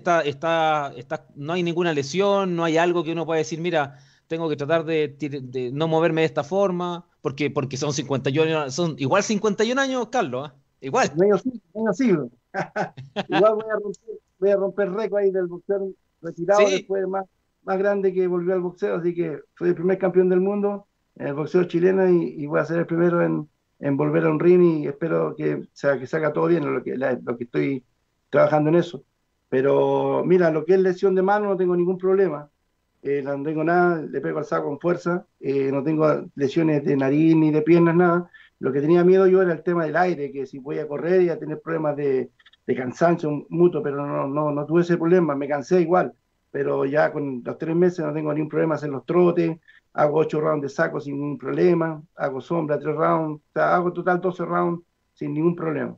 ¿No hay ninguna lesión? ¿No hay algo que uno pueda decir, mira, tengo que tratar de no moverme de esta forma? Porque son 51 años, son igual 51 años, Carlos, ¿ah? Igual. medio siglo. Igual voy a romper récord ahí del boxeo retirado Sí, después, más grande que volvió al boxeo, así que soy el primer campeón del mundo en el boxeo chileno y voy a ser el primero en volver a un ring y espero que salga todo bien, lo que estoy trabajando en eso. Pero mira, lo que es lesión de mano no tengo ningún problema. No tengo nada, le pego al saco con fuerza, no tengo lesiones de nariz ni de piernas, nada. Lo que tenía miedo yo era el tema del aire, que si voy a correr y a tener problemas de cansancio mutuo, pero no tuve ese problema, me cansé igual, pero ya con los 3 meses no tengo ningún problema hacer los trotes, hago 8 rounds de saco sin ningún problema, hago sombra 3 rounds, o sea, hago total 12 rounds sin ningún problema.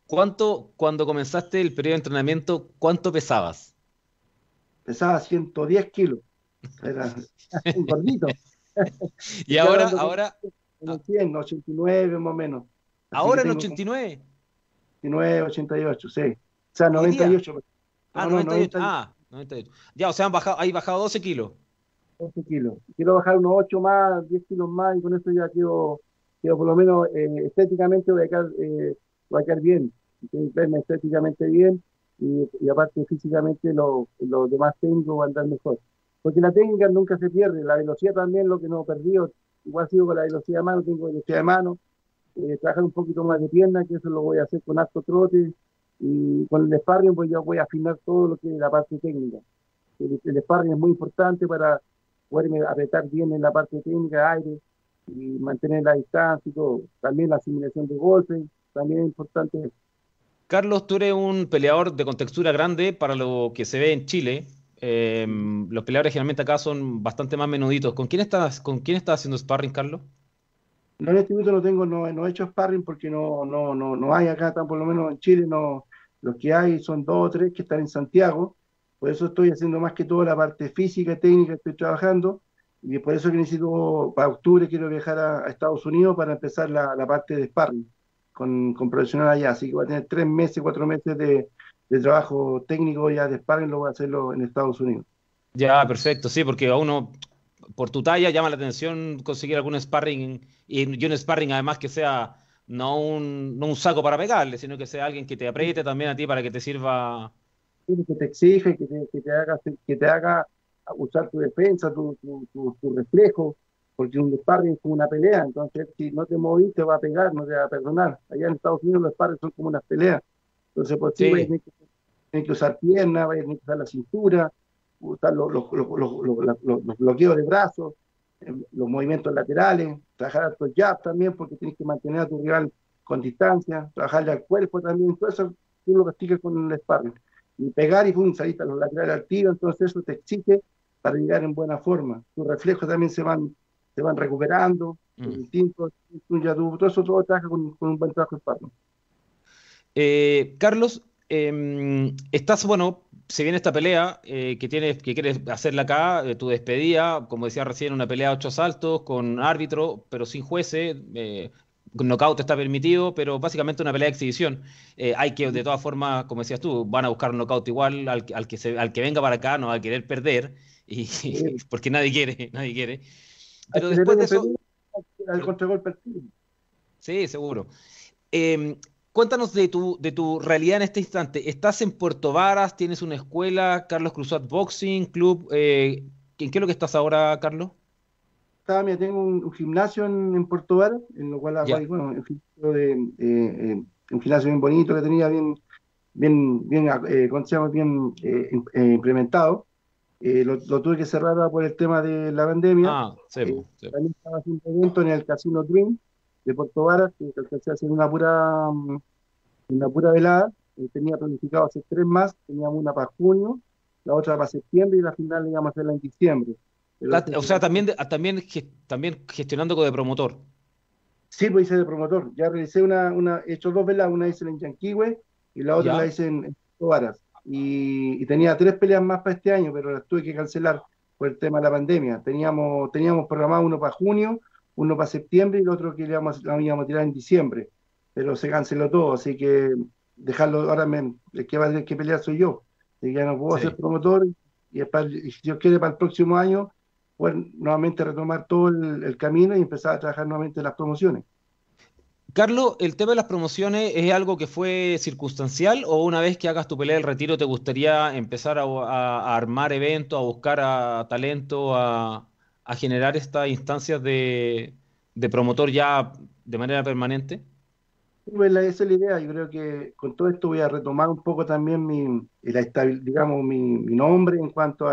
Cuando comenzaste el periodo de entrenamiento, cuánto pesabas? Pesaba 110 kilos, era un gordito. Y Estoy ahora, hablando ahora, como 100, 89 más o menos. Así que ahora en tengo como 89. 89, 88, sí. O sea, Hoy día. 98. Ah, No, 98. 90, Ah, 98. Ya, o sea, hay bajado 12 kilos. 12 kilos. Quiero bajar unos 8 más, 10 kilos más y con eso ya quedo por lo menos estéticamente voy a quedar bien. Tengo que verme estéticamente bien y aparte físicamente los demás técnicos van a andar mejor. Porque la técnica nunca se pierde, la velocidad también lo que no he perdido. Igual sigo con la velocidad de mano, tengo velocidad de mano, trabajar un poquito más de pierna, que eso lo voy a hacer con harto trote, y con el sparring pues yo voy a afinar todo lo que es la parte técnica. El sparring es muy importante para poderme apretar bien en la parte técnica, aire, y mantener la distancia y todo. También la asimilación de golpes, también es importante. Carlos, tú eres un peleador de contextura grande para lo que se ve en Chile. Los peleadores generalmente acá son bastante más menuditos. ¿Con quién estás haciendo sparring, Carlos? No, en este momento no he hecho sparring porque no hay acá, por lo menos en Chile, no, los que hay son 2 o 3 que están en Santiago, por eso estoy haciendo más que todo la parte física, técnica, estoy trabajando, y por eso que necesito, para octubre quiero viajar a Estados Unidos para empezar la parte de sparring con profesional allá, así que voy a tener 3 meses, 4 meses de trabajo técnico ya de sparring, lo voy a hacerlo en Estados Unidos. Ya, perfecto, sí, porque a uno por tu talla llama la atención conseguir algún sparring y un sparring además que sea no un saco para pegarle, sino que sea alguien que te apriete también a ti para que te sirva. Que te exige, que te haga usar tu defensa, tu reflejo, porque un sparring es como una pelea, entonces si no te movís te va a pegar, no te va a perdonar. Allá en Estados Unidos los sparring son como unas peleas, entonces por ti Sí, tienes que usar piernas, vas a tener que usar la cintura, usar los bloqueos de brazos, los movimientos laterales, trabajar tus jabs también, porque tienes que mantener a tu rival con distancia, trabajarle al cuerpo también, todo eso tú lo practicas con el sparring. Y pegar y pum, saliste a los laterales al tiro, entonces eso te exige para llegar en buena forma. Tus reflejos también se van recuperando, tus mm. instintos, todo eso todo trabaja con un buen trabajo de sparring. Carlos, estás, bueno, se viene esta pelea que quieres hacerla acá, tu despedida, como decía recién, una pelea a 8 asaltos con árbitro, pero sin jueces, knockout está permitido, pero básicamente una pelea de exhibición. Hay que, de todas formas, como decías tú, van a buscar un knockout igual al que venga para acá, no va a querer perder, y, porque nadie quiere. Al Pero que le después de peguen eso, Perú, al contragolpe al tiro. sí, seguro. Eh, Cuéntanos de tu realidad en este instante. ¿Estás en Puerto Varas? ¿Tienes una escuela? ¿Carlos Cruzat Boxing Club? ¿En qué es lo que estás ahora, Carlos? Mira, tengo un gimnasio en Puerto Vara, en lo cual hago Ya. ahí, bueno, un gimnasio bien bonito que tenía bien, ¿cómo se llama? Bien implementado. Lo tuve que cerrar ahora por el tema de la pandemia. Ah, Eh, sebo, sebo. También estaba haciendo un evento en el Casino Dream de Puerto Vara, que alcancé a hacer una pura velada. Tenía planificado hacer tres más, teníamos una para junio, la otra para septiembre y la final la íbamos a hacerla en diciembre. Pero eso O se sea, pasó. también gestionando como de promotor. Sí, pues hice de promotor. Ya realicé he hecho dos velas, una hice en Yanquihue y la otra la ¿Ya? hice en Tovaras. Y tenía tres peleas más para este año, pero las tuve que cancelar por el tema de la pandemia. Teníamos programado uno para junio, uno para septiembre y el otro que lo íbamos a tirar en diciembre. Pero se canceló todo, así que dejarlo, el que va a tener que pelear soy yo. Así que ya no puedo ser Sí. promotor y si Dios quiere para el próximo año pues nuevamente retomar todo el camino y empezar a trabajar nuevamente en las promociones. Carlos, ¿el tema de las promociones es algo que fue circunstancial o una vez que hagas tu pelea del retiro te gustaría empezar a armar eventos, a buscar a talento, a generar estas instancias de promotor ya de manera permanente? Pues esa es la idea. Yo creo que con todo esto voy a retomar un poco también digamos, mi nombre en cuanto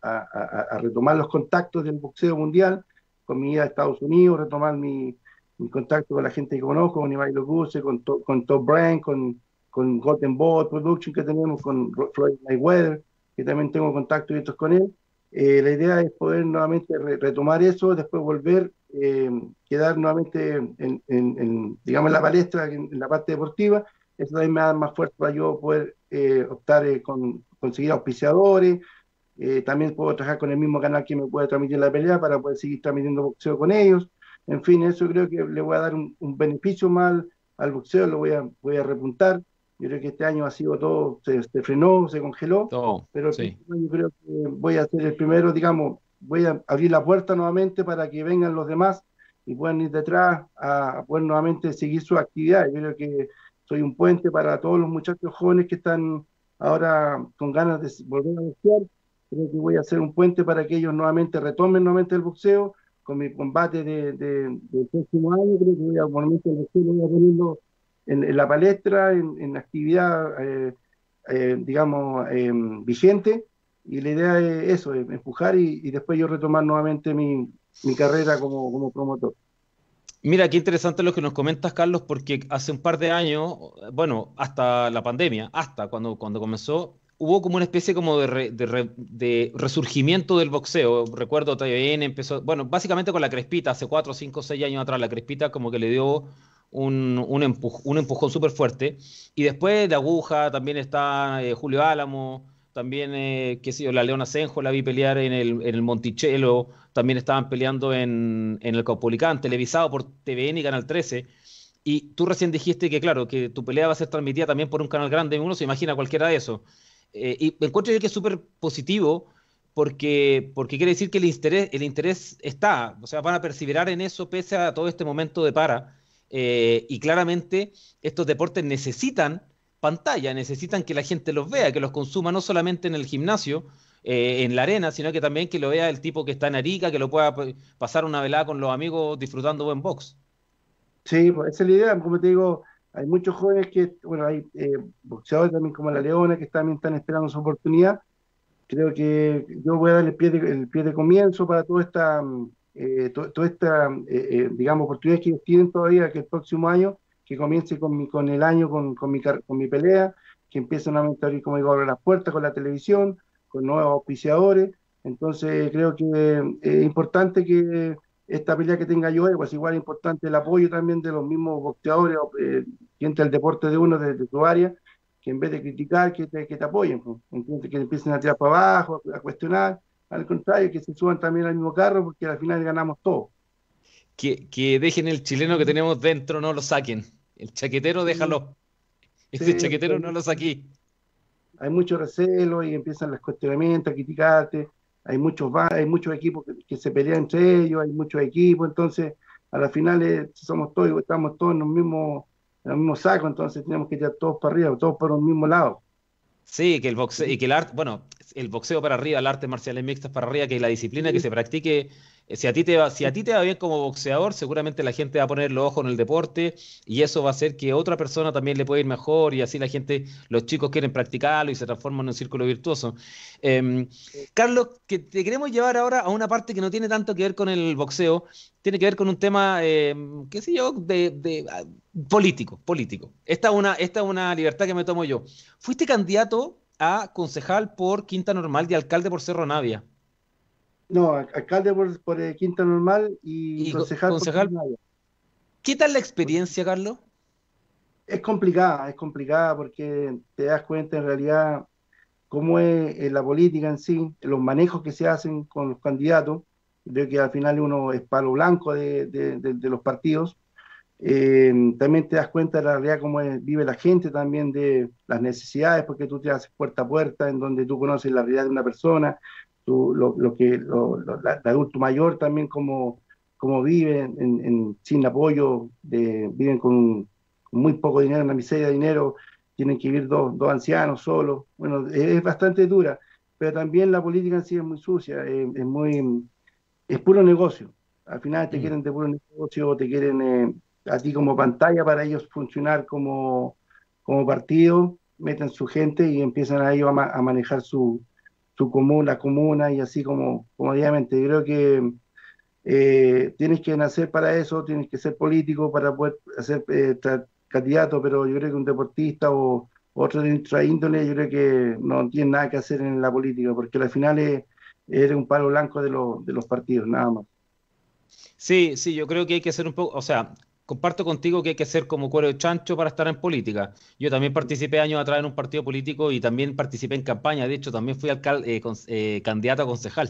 a retomar los contactos del boxeo mundial con mi ida a Estados Unidos, retomar mi contacto con la gente que conozco, con Ibai Locuse, con Top Brand, con Golden Boy Production que tenemos, con Floyd Mayweather, que también tengo contacto directos con él. La idea es poder nuevamente retomar eso, después volver, quedar nuevamente digamos, en la palestra, en la parte deportiva. Eso también me da más fuerza para yo poder optar conseguir auspiciadores. También puedo trabajar con el mismo canal que me puede transmitir la pelea para poder seguir transmitiendo boxeo con ellos. En fin, eso creo que le voy a dar un beneficio más al boxeo, voy a repuntar. Yo creo que este año ha sido todo, se frenó, se congeló, Todo, pero el sí. próximo año creo que voy a ser el primero, digamos, voy a abrir la puerta nuevamente para que vengan los demás y puedan ir detrás a poder nuevamente seguir su actividad. Yo creo que soy un puente para todos los muchachos jóvenes que están ahora con ganas de volver a boxear. Creo que voy a hacer un puente para que ellos nuevamente retomen nuevamente el boxeo con mi combate del próximo año. Creo que voy a nuevamente el boxeo, lo voy a ponerlo en la palestra, en actividad, digamos, vigente. Y la idea es eso, empujar y después yo retomar nuevamente mi carrera como promotor. Mira, qué interesante lo que nos comentas, Carlos, porque hace un par de años, bueno, hasta la pandemia, hasta cuando comenzó, hubo como una especie como de resurgimiento del boxeo. Recuerdo TVN empezó, bueno, básicamente con la Crespita, hace 4, 5, 6 años atrás, la Crespita como que le dio un empujón súper fuerte. Y después de Aguja también está Julio Álamo, también, qué sé yo, la Leona Senjo la vi pelear en el Monticello, también estaban peleando en el Caupolicán, televisado por TVN y Canal 13. Y tú recién dijiste que, claro, que tu pelea va a ser transmitida también por un canal grande. Uno se imagina cualquiera de esos. Y encuentro yo que es súper positivo porque quiere decir que el interés está, o sea, van a perseverar en eso pese a todo este momento de para, y claramente estos deportes necesitan pantalla, necesitan que la gente los vea, que los consuma no solamente en el gimnasio, en la arena, sino que también que lo vea el tipo que está en Arica, que lo pueda pasar una velada con los amigos disfrutando buen box. Sí, pues esa es la idea. Como te digo, hay muchos jóvenes que, bueno, hay boxeadores también como la Leona que también están esperando su oportunidad. Creo que yo voy a dar el pie de comienzo para toda esta digamos, oportunidad que ellos tienen todavía, que el próximo año, que comience con el año con mi pelea, que empiecen a abrir, como digo, abrir las puertas con la televisión, con nuevos auspiciadores. Entonces, creo que es importante que esta pelea que tenga yo, pues igual es importante el apoyo también de los mismos boxeadores, gente del deporte de uno, de tu área, que en vez de criticar, que te apoyen, pues. Entonces, que empiecen a tirar para abajo, a cuestionar, al contrario, que se suban también al mismo carro, porque al final ganamos todos. Que dejen el chileno que tenemos dentro, no lo saquen. El chaquetero, Sí, déjalo. Ese sí, chaquetero no lo saqué. hay mucho recelo y empiezan los cuestionamientos, a criticarte. Hay muchos equipos que se pelean entre ellos, hay muchos equipos, entonces a la final somos todos, estamos todos en los mismos sacos, entonces tenemos que tirar todos para arriba, todos por un mismo lado. Sí, que el boxeo, y que el arte, bueno, el boxeo para arriba, el arte marciales mixtas para arriba, que la disciplina que Sí, se practique, si a ti te va bien como boxeador, seguramente la gente va a poner los ojos en el deporte y eso va a hacer que otra persona también le pueda ir mejor y así la gente, los chicos quieren practicarlo y se transforman en un círculo virtuoso. Em, Carlos, que te queremos llevar ahora a una parte que no tiene tanto que ver con el boxeo, tiene que ver con un tema, qué sé yo, político. Esta es una libertad que me tomo yo. Fuiste candidato a concejal por Quinta Normal y alcalde por Cerro Navia. no, alcalde por Quinta Normal y Y concejal por concejal, Comunidad. ¿qué tal la experiencia, Carlos? Es complicada porque te das cuenta en realidad cómo es la política en sí, los manejos que se hacen con los candidatos. Creo que al final uno es palo blanco de los partidos. También te das cuenta de la realidad cómo vive la gente también de las necesidades, porque tú te haces puerta a puerta en donde tú conoces la realidad de una persona, el adulto mayor también cómo vive sin apoyo, viven con muy poco dinero, una miseria de dinero, tienen que vivir dos ancianos solos. Bueno, es bastante dura, pero también la política en sí es muy sucia, es puro negocio. Al final te Mm. quieren de puro negocio, te quieren a ti como pantalla para ellos funcionar como partido, meten su gente y empiezan a ellos a manejar su comuna y así como diariamente. Yo creo que tienes que nacer para eso, tienes que ser político para poder ser candidato, pero yo creo que un deportista o otro de otra índole, yo creo que no tiene nada que hacer en la política, porque al final eres un palo blanco de los partidos, nada más. Sí, sí, yo creo que hay que ser un poco, o sea, comparto contigo que hay que ser como cuero de chancho para estar en política. Yo también participé años atrás en un partido político y también participé en campaña. De hecho, también fui candidato a concejal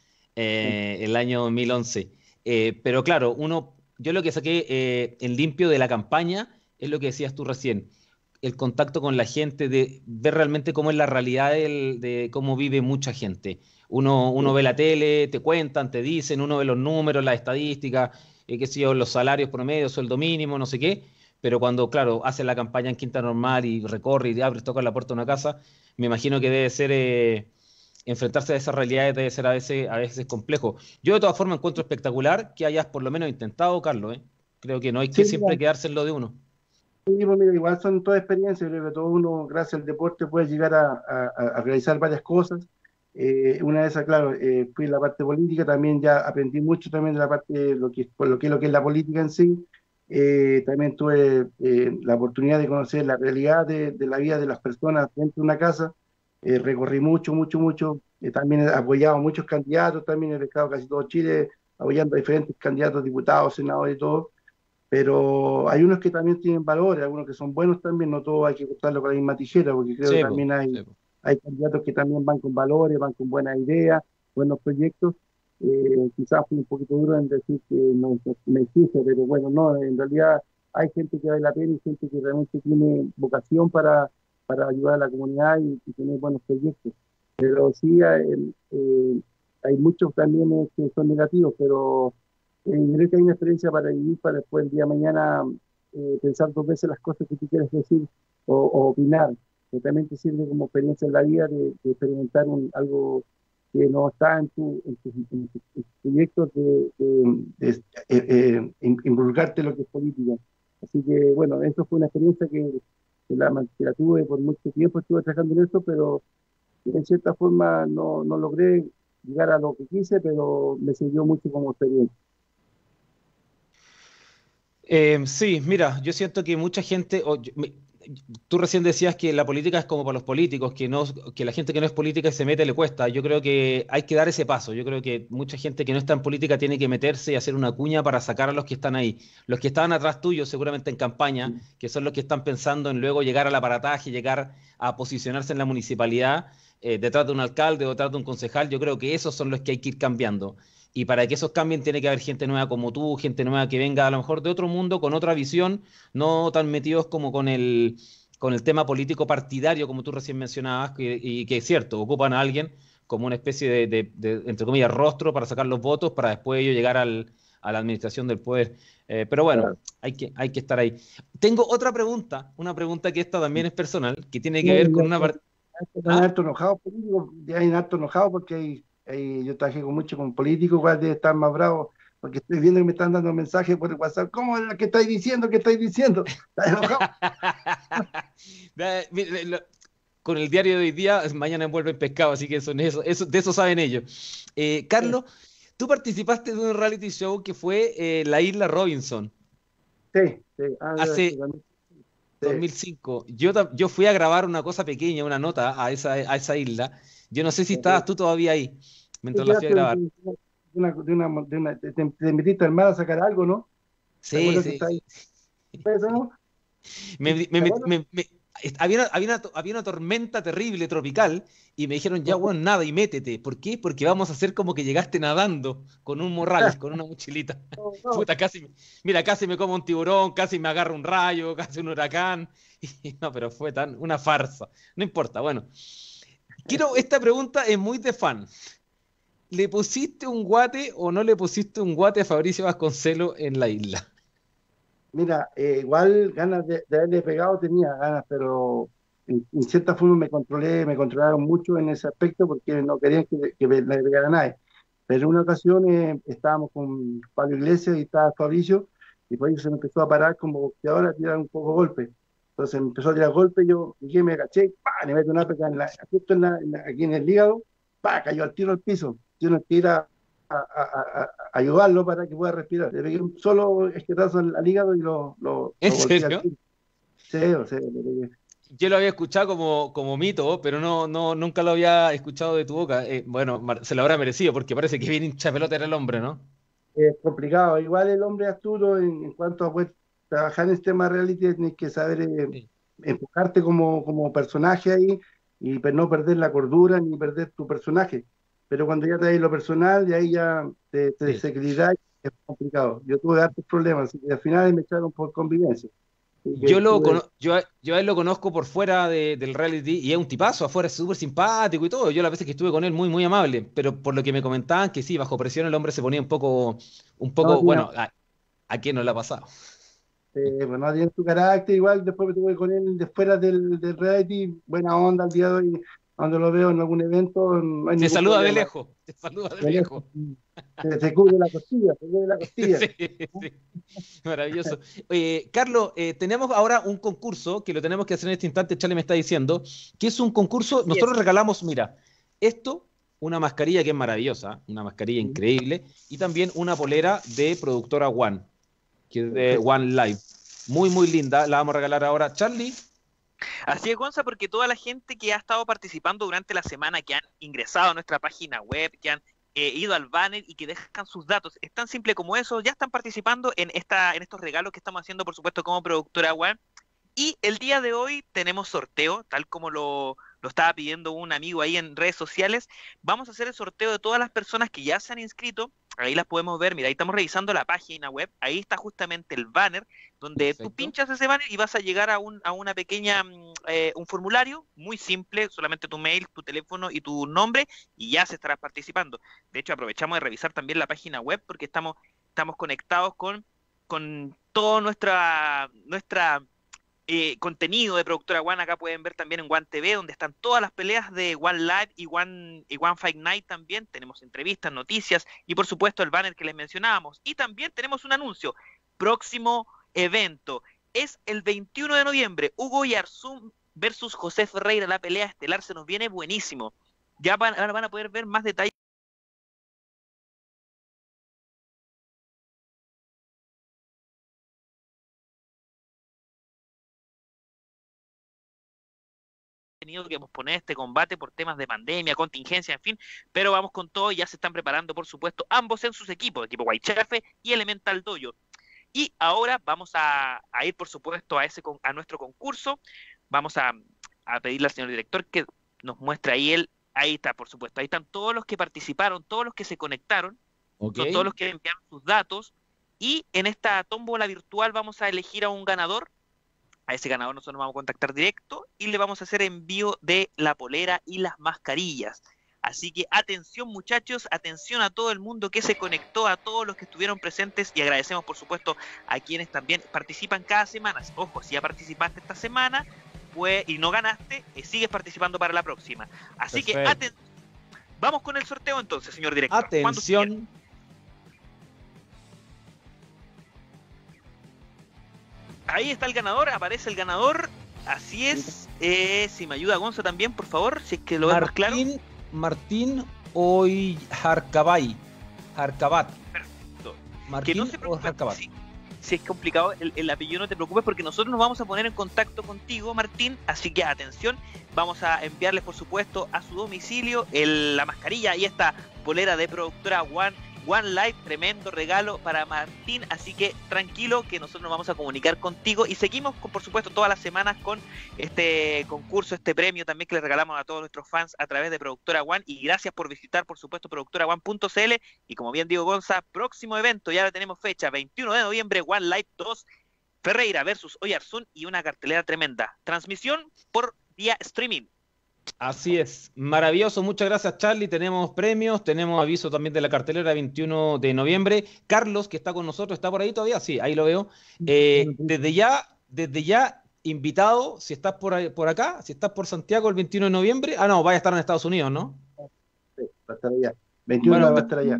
el año 2011. Pero claro, yo lo que saqué en limpio de la campaña es lo que decías tú recién, el contacto con la gente, de ver realmente cómo es la realidad de cómo vive mucha gente. Uno ve la tele, te cuentan, te dicen, uno ve los números, las estadísticas, qué sé yo, los salarios promedio, sueldo mínimo, no sé qué, pero cuando, claro, haces la campaña en Quinta Normal y recorre y abres, toca la puerta de una casa, me imagino que debe ser, enfrentarse a esas realidades debe ser a veces complejo. Yo de todas formas encuentro espectacular que hayas por lo menos intentado, Carlos, ¿eh? Creo que no hay Sí, que siempre quedarse en lo de uno. sí, pues mira, igual son todas experiencias, creo que todo uno, gracias al deporte, puede llegar a realizar varias cosas. Una de esas, claro, fui en la parte política, también ya aprendí mucho también de la parte de lo que es la política en sí. También tuve la oportunidad de conocer la realidad de la vida de las personas dentro de una casa. Recorrí mucho, mucho, mucho. También he apoyado a muchos candidatos, también he viajado casi todo Chile, apoyando a diferentes candidatos, diputados, senadores y todo, pero hay unos que también tienen valores, algunos que son buenos también, no todo hay que cortarlo con la misma tijera, porque creo que Sí, po, también hay, sí, po. hay candidatos que también van con valores, van con buenas ideas, buenos proyectos. Quizás fui un poquito duro en decir que no me exige, pero bueno, no, en realidad hay gente que vale la pena y gente que realmente tiene vocación para ayudar a la comunidad y tener buenos proyectos. pero sí hay muchos también que son negativos, pero creo que hay una experiencia para vivir, para después el día de mañana pensar dos veces las cosas que tú quieres decir o opinar, que también te sirve como experiencia en la vida de experimentar algo que no está en tus proyectos de, involucrarte en lo que es política. Así que, bueno, eso fue una experiencia que la tuve por mucho tiempo, estuve trabajando en eso, pero en cierta forma no logré llegar a lo que quise, pero me sirvió mucho como experiencia. Sí, mira, yo siento que mucha gente, tú recién decías que la política es como para los políticos, que no, que la gente que no es política y se mete le cuesta. Yo creo que hay que dar ese paso. Yo creo que mucha gente que no está en política tiene que meterse y hacer una cuña para sacar a los que están ahí. Los que estaban atrás tuyo, seguramente en campaña, que son los que están pensando en luego llegar al aparataje, llegar a posicionarse en la municipalidad, detrás de un alcalde o detrás de un concejal, yo creo que esos son los que hay que ir cambiando. Y para que esos cambien tiene que haber gente nueva como tú, gente nueva que venga a lo mejor de otro mundo, con otra visión, no tan metidos como con el tema político partidario, como tú recién mencionabas, y que es cierto, ocupan a alguien como una especie entre comillas, rostro para sacar los votos, para después ellos llegar a la administración del poder. Pero bueno, Claro. hay que estar ahí. Tengo otra pregunta, una pregunta que esta también es personal, que tiene que No, ver con una parte... están ¿Ah? harto enojados políticos, ya hay harto enojados porque yo trabajé mucho con políticos, igual de estar más bravos, porque estoy viendo que me están dando mensajes por el WhatsApp, ¿cómo es lo que estáis diciendo? ¿Qué estáis diciendo? Estás enojado. Mire, con el diario de hoy día, mañana envuelven pescado, así que de eso saben ellos. Carlos, tú participaste de un reality show que fue La Isla Robinson Sí, sí, hace sí, 2005. Yo fui a grabar una cosa pequeña, una nota a esa isla. Yo no sé si estabas sí. tú todavía ahí, Tú mientras la fui a quedaste grabar. te metiste al mar a sacar algo, ¿no? ¿Te Sí, acuerdas que sí, está ahí? sí. Eso, ¿no? Me ¿Te met- acuerdas? me- me- había una tormenta terrible tropical y me dijeron, ya, bueno, nada, y métete. ¿Por qué? Porque vamos a hacer como que llegaste nadando con un morral, con una mochilita. No, no. Puta, mira, casi me como un tiburón, casi me agarra un rayo, casi un huracán. No, pero fue una farsa. No importa, bueno. Esta pregunta es muy de fan. ¿Le pusiste un guate o no le pusiste un guate a Fabricio Vasconcelos en la isla? Mira, igual ganas de haberle pegado tenía ganas, pero en cierta forma me controlaron mucho en ese aspecto porque no querían que le pegara a nadie. Pero en una ocasión estábamos con Pablo Iglesias y estaba Fabricio, y Fabricio se me empezó a parar como que ahora tirar un poco golpe. Entonces me empezó a tirar golpe, yo dije, me agaché, ¡pah! Le meto una peca justo aquí en el hígado, ¡pah! Cayó al tiro al piso. Yo no tira a ayudarlo para que pueda respirar. Le pegué un solo esquetazo al hígado y ¿En lo volteé al serio? tiro. Sí, o sea, le pegué. Yo lo había escuchado como mito, pero nunca lo había escuchado de tu boca. Bueno, se lo habrá merecido, porque parece que bien hincha pelota era el hombre, ¿no? Es complicado. Igual el hombre Arturo, en cuanto a pues, trabajar en este tema reality, tienes que saber Sí. enfocarte como personaje ahí y no perder la cordura ni perder tu personaje. Pero cuando ya traes lo personal, de ahí ya te Sí. desequilibras y es complicado. Yo tuve hartos problemas y al final me echaron por convivencia. Así que tuve, Yo a él lo conozco por fuera del reality y es un tipazo, afuera es súper simpático y todo. Yo las veces que estuve con él muy, muy amable, pero por lo que me comentaban que sí, bajo presión el hombre se ponía no tenía bueno, ¿a quién no le ha pasado? bueno, tiene su carácter, igual después me tuve con él de fuera del reality, buena onda al día de hoy, cuando lo veo en algún evento, no hay Se ningún saluda de problema. lejos, se saluda de De lejos. lejos, se cubre la costilla, se cubre la costilla. Sí, sí, maravilloso. Carlos, tenemos ahora un concurso que lo tenemos que hacer en este instante, Charlie me está diciendo, que es un concurso, Y es. nosotros regalamos, mira, esto, una mascarilla que es maravillosa, una mascarilla Sí, increíble, y también una polera de productora One, que es de perfecto. One Live. Muy, muy linda, la vamos a regalar ahora. Charlie, Así es, Gonza, porque toda la gente que ha estado participando durante la semana, que han ingresado a nuestra página web, que han ido al banner y que dejan sus datos, es tan simple como eso, ya están participando en estos regalos que estamos haciendo, por supuesto, como productora web. Y el día de hoy tenemos sorteo, tal como lo lo estaba pidiendo un amigo ahí en redes sociales. Vamos a hacer el sorteo de todas las personas que ya se han inscrito. Ahí las podemos ver, mira, ahí estamos revisando la página web, ahí está justamente el banner, donde tú Perfecto. pinchas ese banner y vas a llegar a una pequeña, un formulario muy simple, solamente tu mail, tu teléfono y tu nombre, y ya se estarás participando. De hecho, aprovechamos de revisar también la página web, porque estamos conectados con todo nuestra contenido de Productora One. Acá pueden ver también en One TV, donde están todas las peleas de One Live y One Fight Night también. Tenemos entrevistas, noticias y por supuesto el banner que les mencionábamos. Y también tenemos un anuncio. Próximo evento. Es el 21 de noviembre. Hugo Yarzún versus José Ferreira. La pelea estelar se nos viene buenísimo. Ya van a poder ver más detalles. Tenido que posponer este combate por temas de pandemia, contingencia, en fin, pero vamos con todo y ya se están preparando, por supuesto, ambos en sus equipos, equipo Guaychafe y Elemental Dojo. Y ahora vamos a ir, por supuesto, a nuestro concurso. Vamos a pedirle al señor director que nos muestre ahí está, por supuesto, ahí están todos los que participaron, todos los que se conectaron, Ok. son todos los que enviaron sus datos, y en esta tómbola virtual vamos a elegir a un ganador. A ese ganador nosotros nos vamos a contactar directo y le vamos a hacer envío de la polera y las mascarillas. Así que atención muchachos, atención a todo el mundo que se conectó, a todos los que estuvieron presentes, y agradecemos por supuesto a quienes también participan cada semana. Ojo, si ya participaste esta semana pues, y no ganaste, sigues participando para la próxima. Así Perfecto. que vamos con el sorteo entonces, señor director. Cuando usted quiera. Atención. Ahí está el ganador, aparece el ganador, así es. Si me ayuda Gonza también, por favor, si es que lo ves más claro. Martín Hoy Harkabat. Perfecto. Que Martín no se Hoy preocupe, Harkabat. si es complicado el apellido, no te preocupes, porque nosotros nos vamos a poner en contacto contigo, Martín, así que atención, vamos a enviarles por supuesto a su domicilio la mascarilla y esta polera de Productora One Live, tremendo regalo para Martín, así que tranquilo que nosotros nos vamos a comunicar contigo y seguimos por supuesto todas las semanas con este concurso, este premio también que le regalamos a todos nuestros fans a través de Productora One, y gracias por visitar por supuesto productoraone.cl. Y como bien digo Gonza, próximo evento, ya tenemos fecha, 21 de noviembre, One Live 2, Ferreira versus Oyarzún, y una cartelera tremenda, transmisión por vía streaming. Así es, maravilloso, muchas gracias Charlie, tenemos premios, tenemos aviso también de la cartelera 21 de noviembre. Carlos, que está con nosotros, ¿está por ahí todavía? Sí, ahí lo veo. Desde ya, invitado, si estás por acá, si estás por Santiago el 21 de noviembre, no, vaya a estar en Estados Unidos, ¿no? Sí, va a estar allá. 21 Bueno, va a estar allá.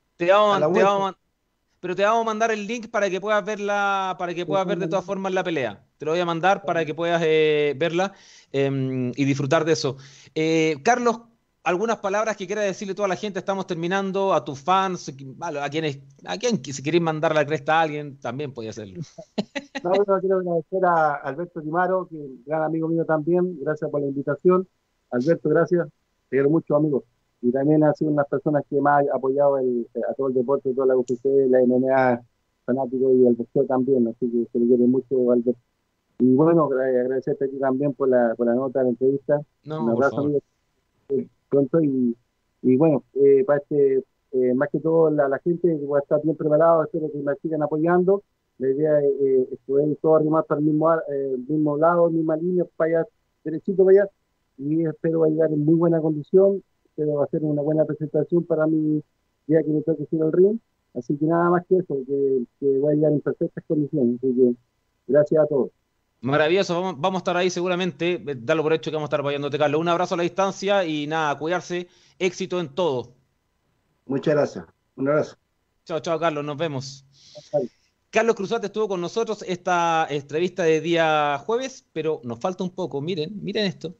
Pero te vamos a mandar el link para que puedas verla, para que puedas ver de todas formas la pelea. Te lo voy a mandar para que puedas verla y disfrutar de eso. Carlos, algunas palabras que quieras decirle a toda la gente. Estamos terminando, a tus fans, a quien si queréis mandar la cresta a alguien, también podía hacerlo. No, bueno, quiero agradecer a Alberto Timaro, que es un gran amigo mío también. Gracias por la invitación. Alberto, gracias. Te quiero mucho, amigo. Y también ha sido una de las personas que más ha apoyado a todo el deporte, toda la UFC, la MMA, fanático, y el boxeo también. Así que se le quiere mucho, Alberto. Y bueno, agradecerte a ti también por la nota de la entrevista. No, Un por abrazo, favor. amigo. Pronto. Y bueno, para más que todo, la gente que va a estar bien preparada, espero que me sigan apoyando. La idea es poder todo arrimar para el mismo lado, misma línea, para allá, derechito para allá. Y espero llegar en muy buena condición. Espero hacer una buena presentación para mi día que me toque subir al ring. Así que nada más que eso, que voy a llegar en perfectas condiciones. Así que gracias a todos. Maravilloso, vamos a estar ahí seguramente. Dalo por hecho que vamos a estar apoyándote, Carlos. Un abrazo a la distancia y nada, cuidarse. Éxito en todo. Muchas gracias. Un abrazo. Chao, chao, Carlos. Nos vemos. Bye. Carlos Cruzat estuvo con nosotros esta entrevista de día jueves, pero nos falta un poco. Miren esto.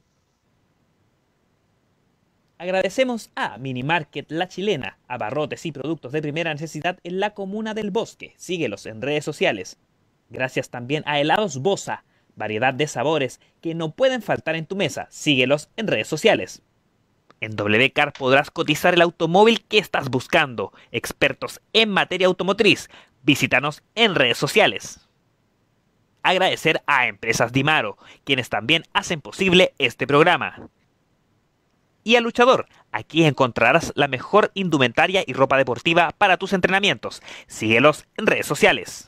Agradecemos a Minimarket La Chilena, abarrotes y productos de primera necesidad en la comuna del Bosque. Síguelos en redes sociales. Gracias también a Helados Bosa, variedad de sabores que no pueden faltar en tu mesa. Síguelos en redes sociales. En WCAR podrás cotizar el automóvil que estás buscando. Expertos en materia automotriz. Visítanos en redes sociales. Agradecer a Empresas Dimaro, quienes también hacen posible este programa. y al luchador. Aquí encontrarás la mejor indumentaria y ropa deportiva para tus entrenamientos. Síguelos en redes sociales.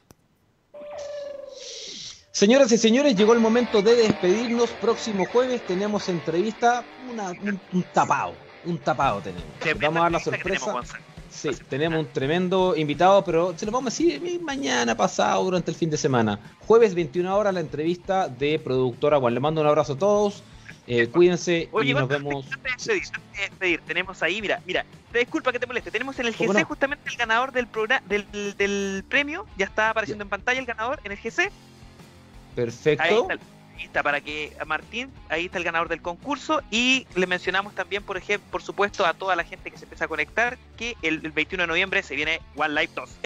Señoras y señores, llegó el momento de despedirnos. Próximo jueves tenemos entrevista, un tapado tenemos. Vamos a dar la sorpresa. Sí, tenemos un tremendo invitado, pero se lo vamos a decir mañana, pasado, durante el fin de semana. Jueves 21 horas la entrevista de Productora One. Le mando un abrazo a todos. Cuídense. Oye, y nos vemos. Antes de despedir, tenemos ahí, mira, te disculpa que te moleste, tenemos en el GC justamente el ganador del programa, del premio, ya está apareciendo en pantalla el ganador en el GC. Perfecto. Ahí está, para que Martín, ahí está el ganador del concurso, y le mencionamos también, por supuesto, a toda la gente que se empieza a conectar, que el 21 de noviembre se viene One Life 2.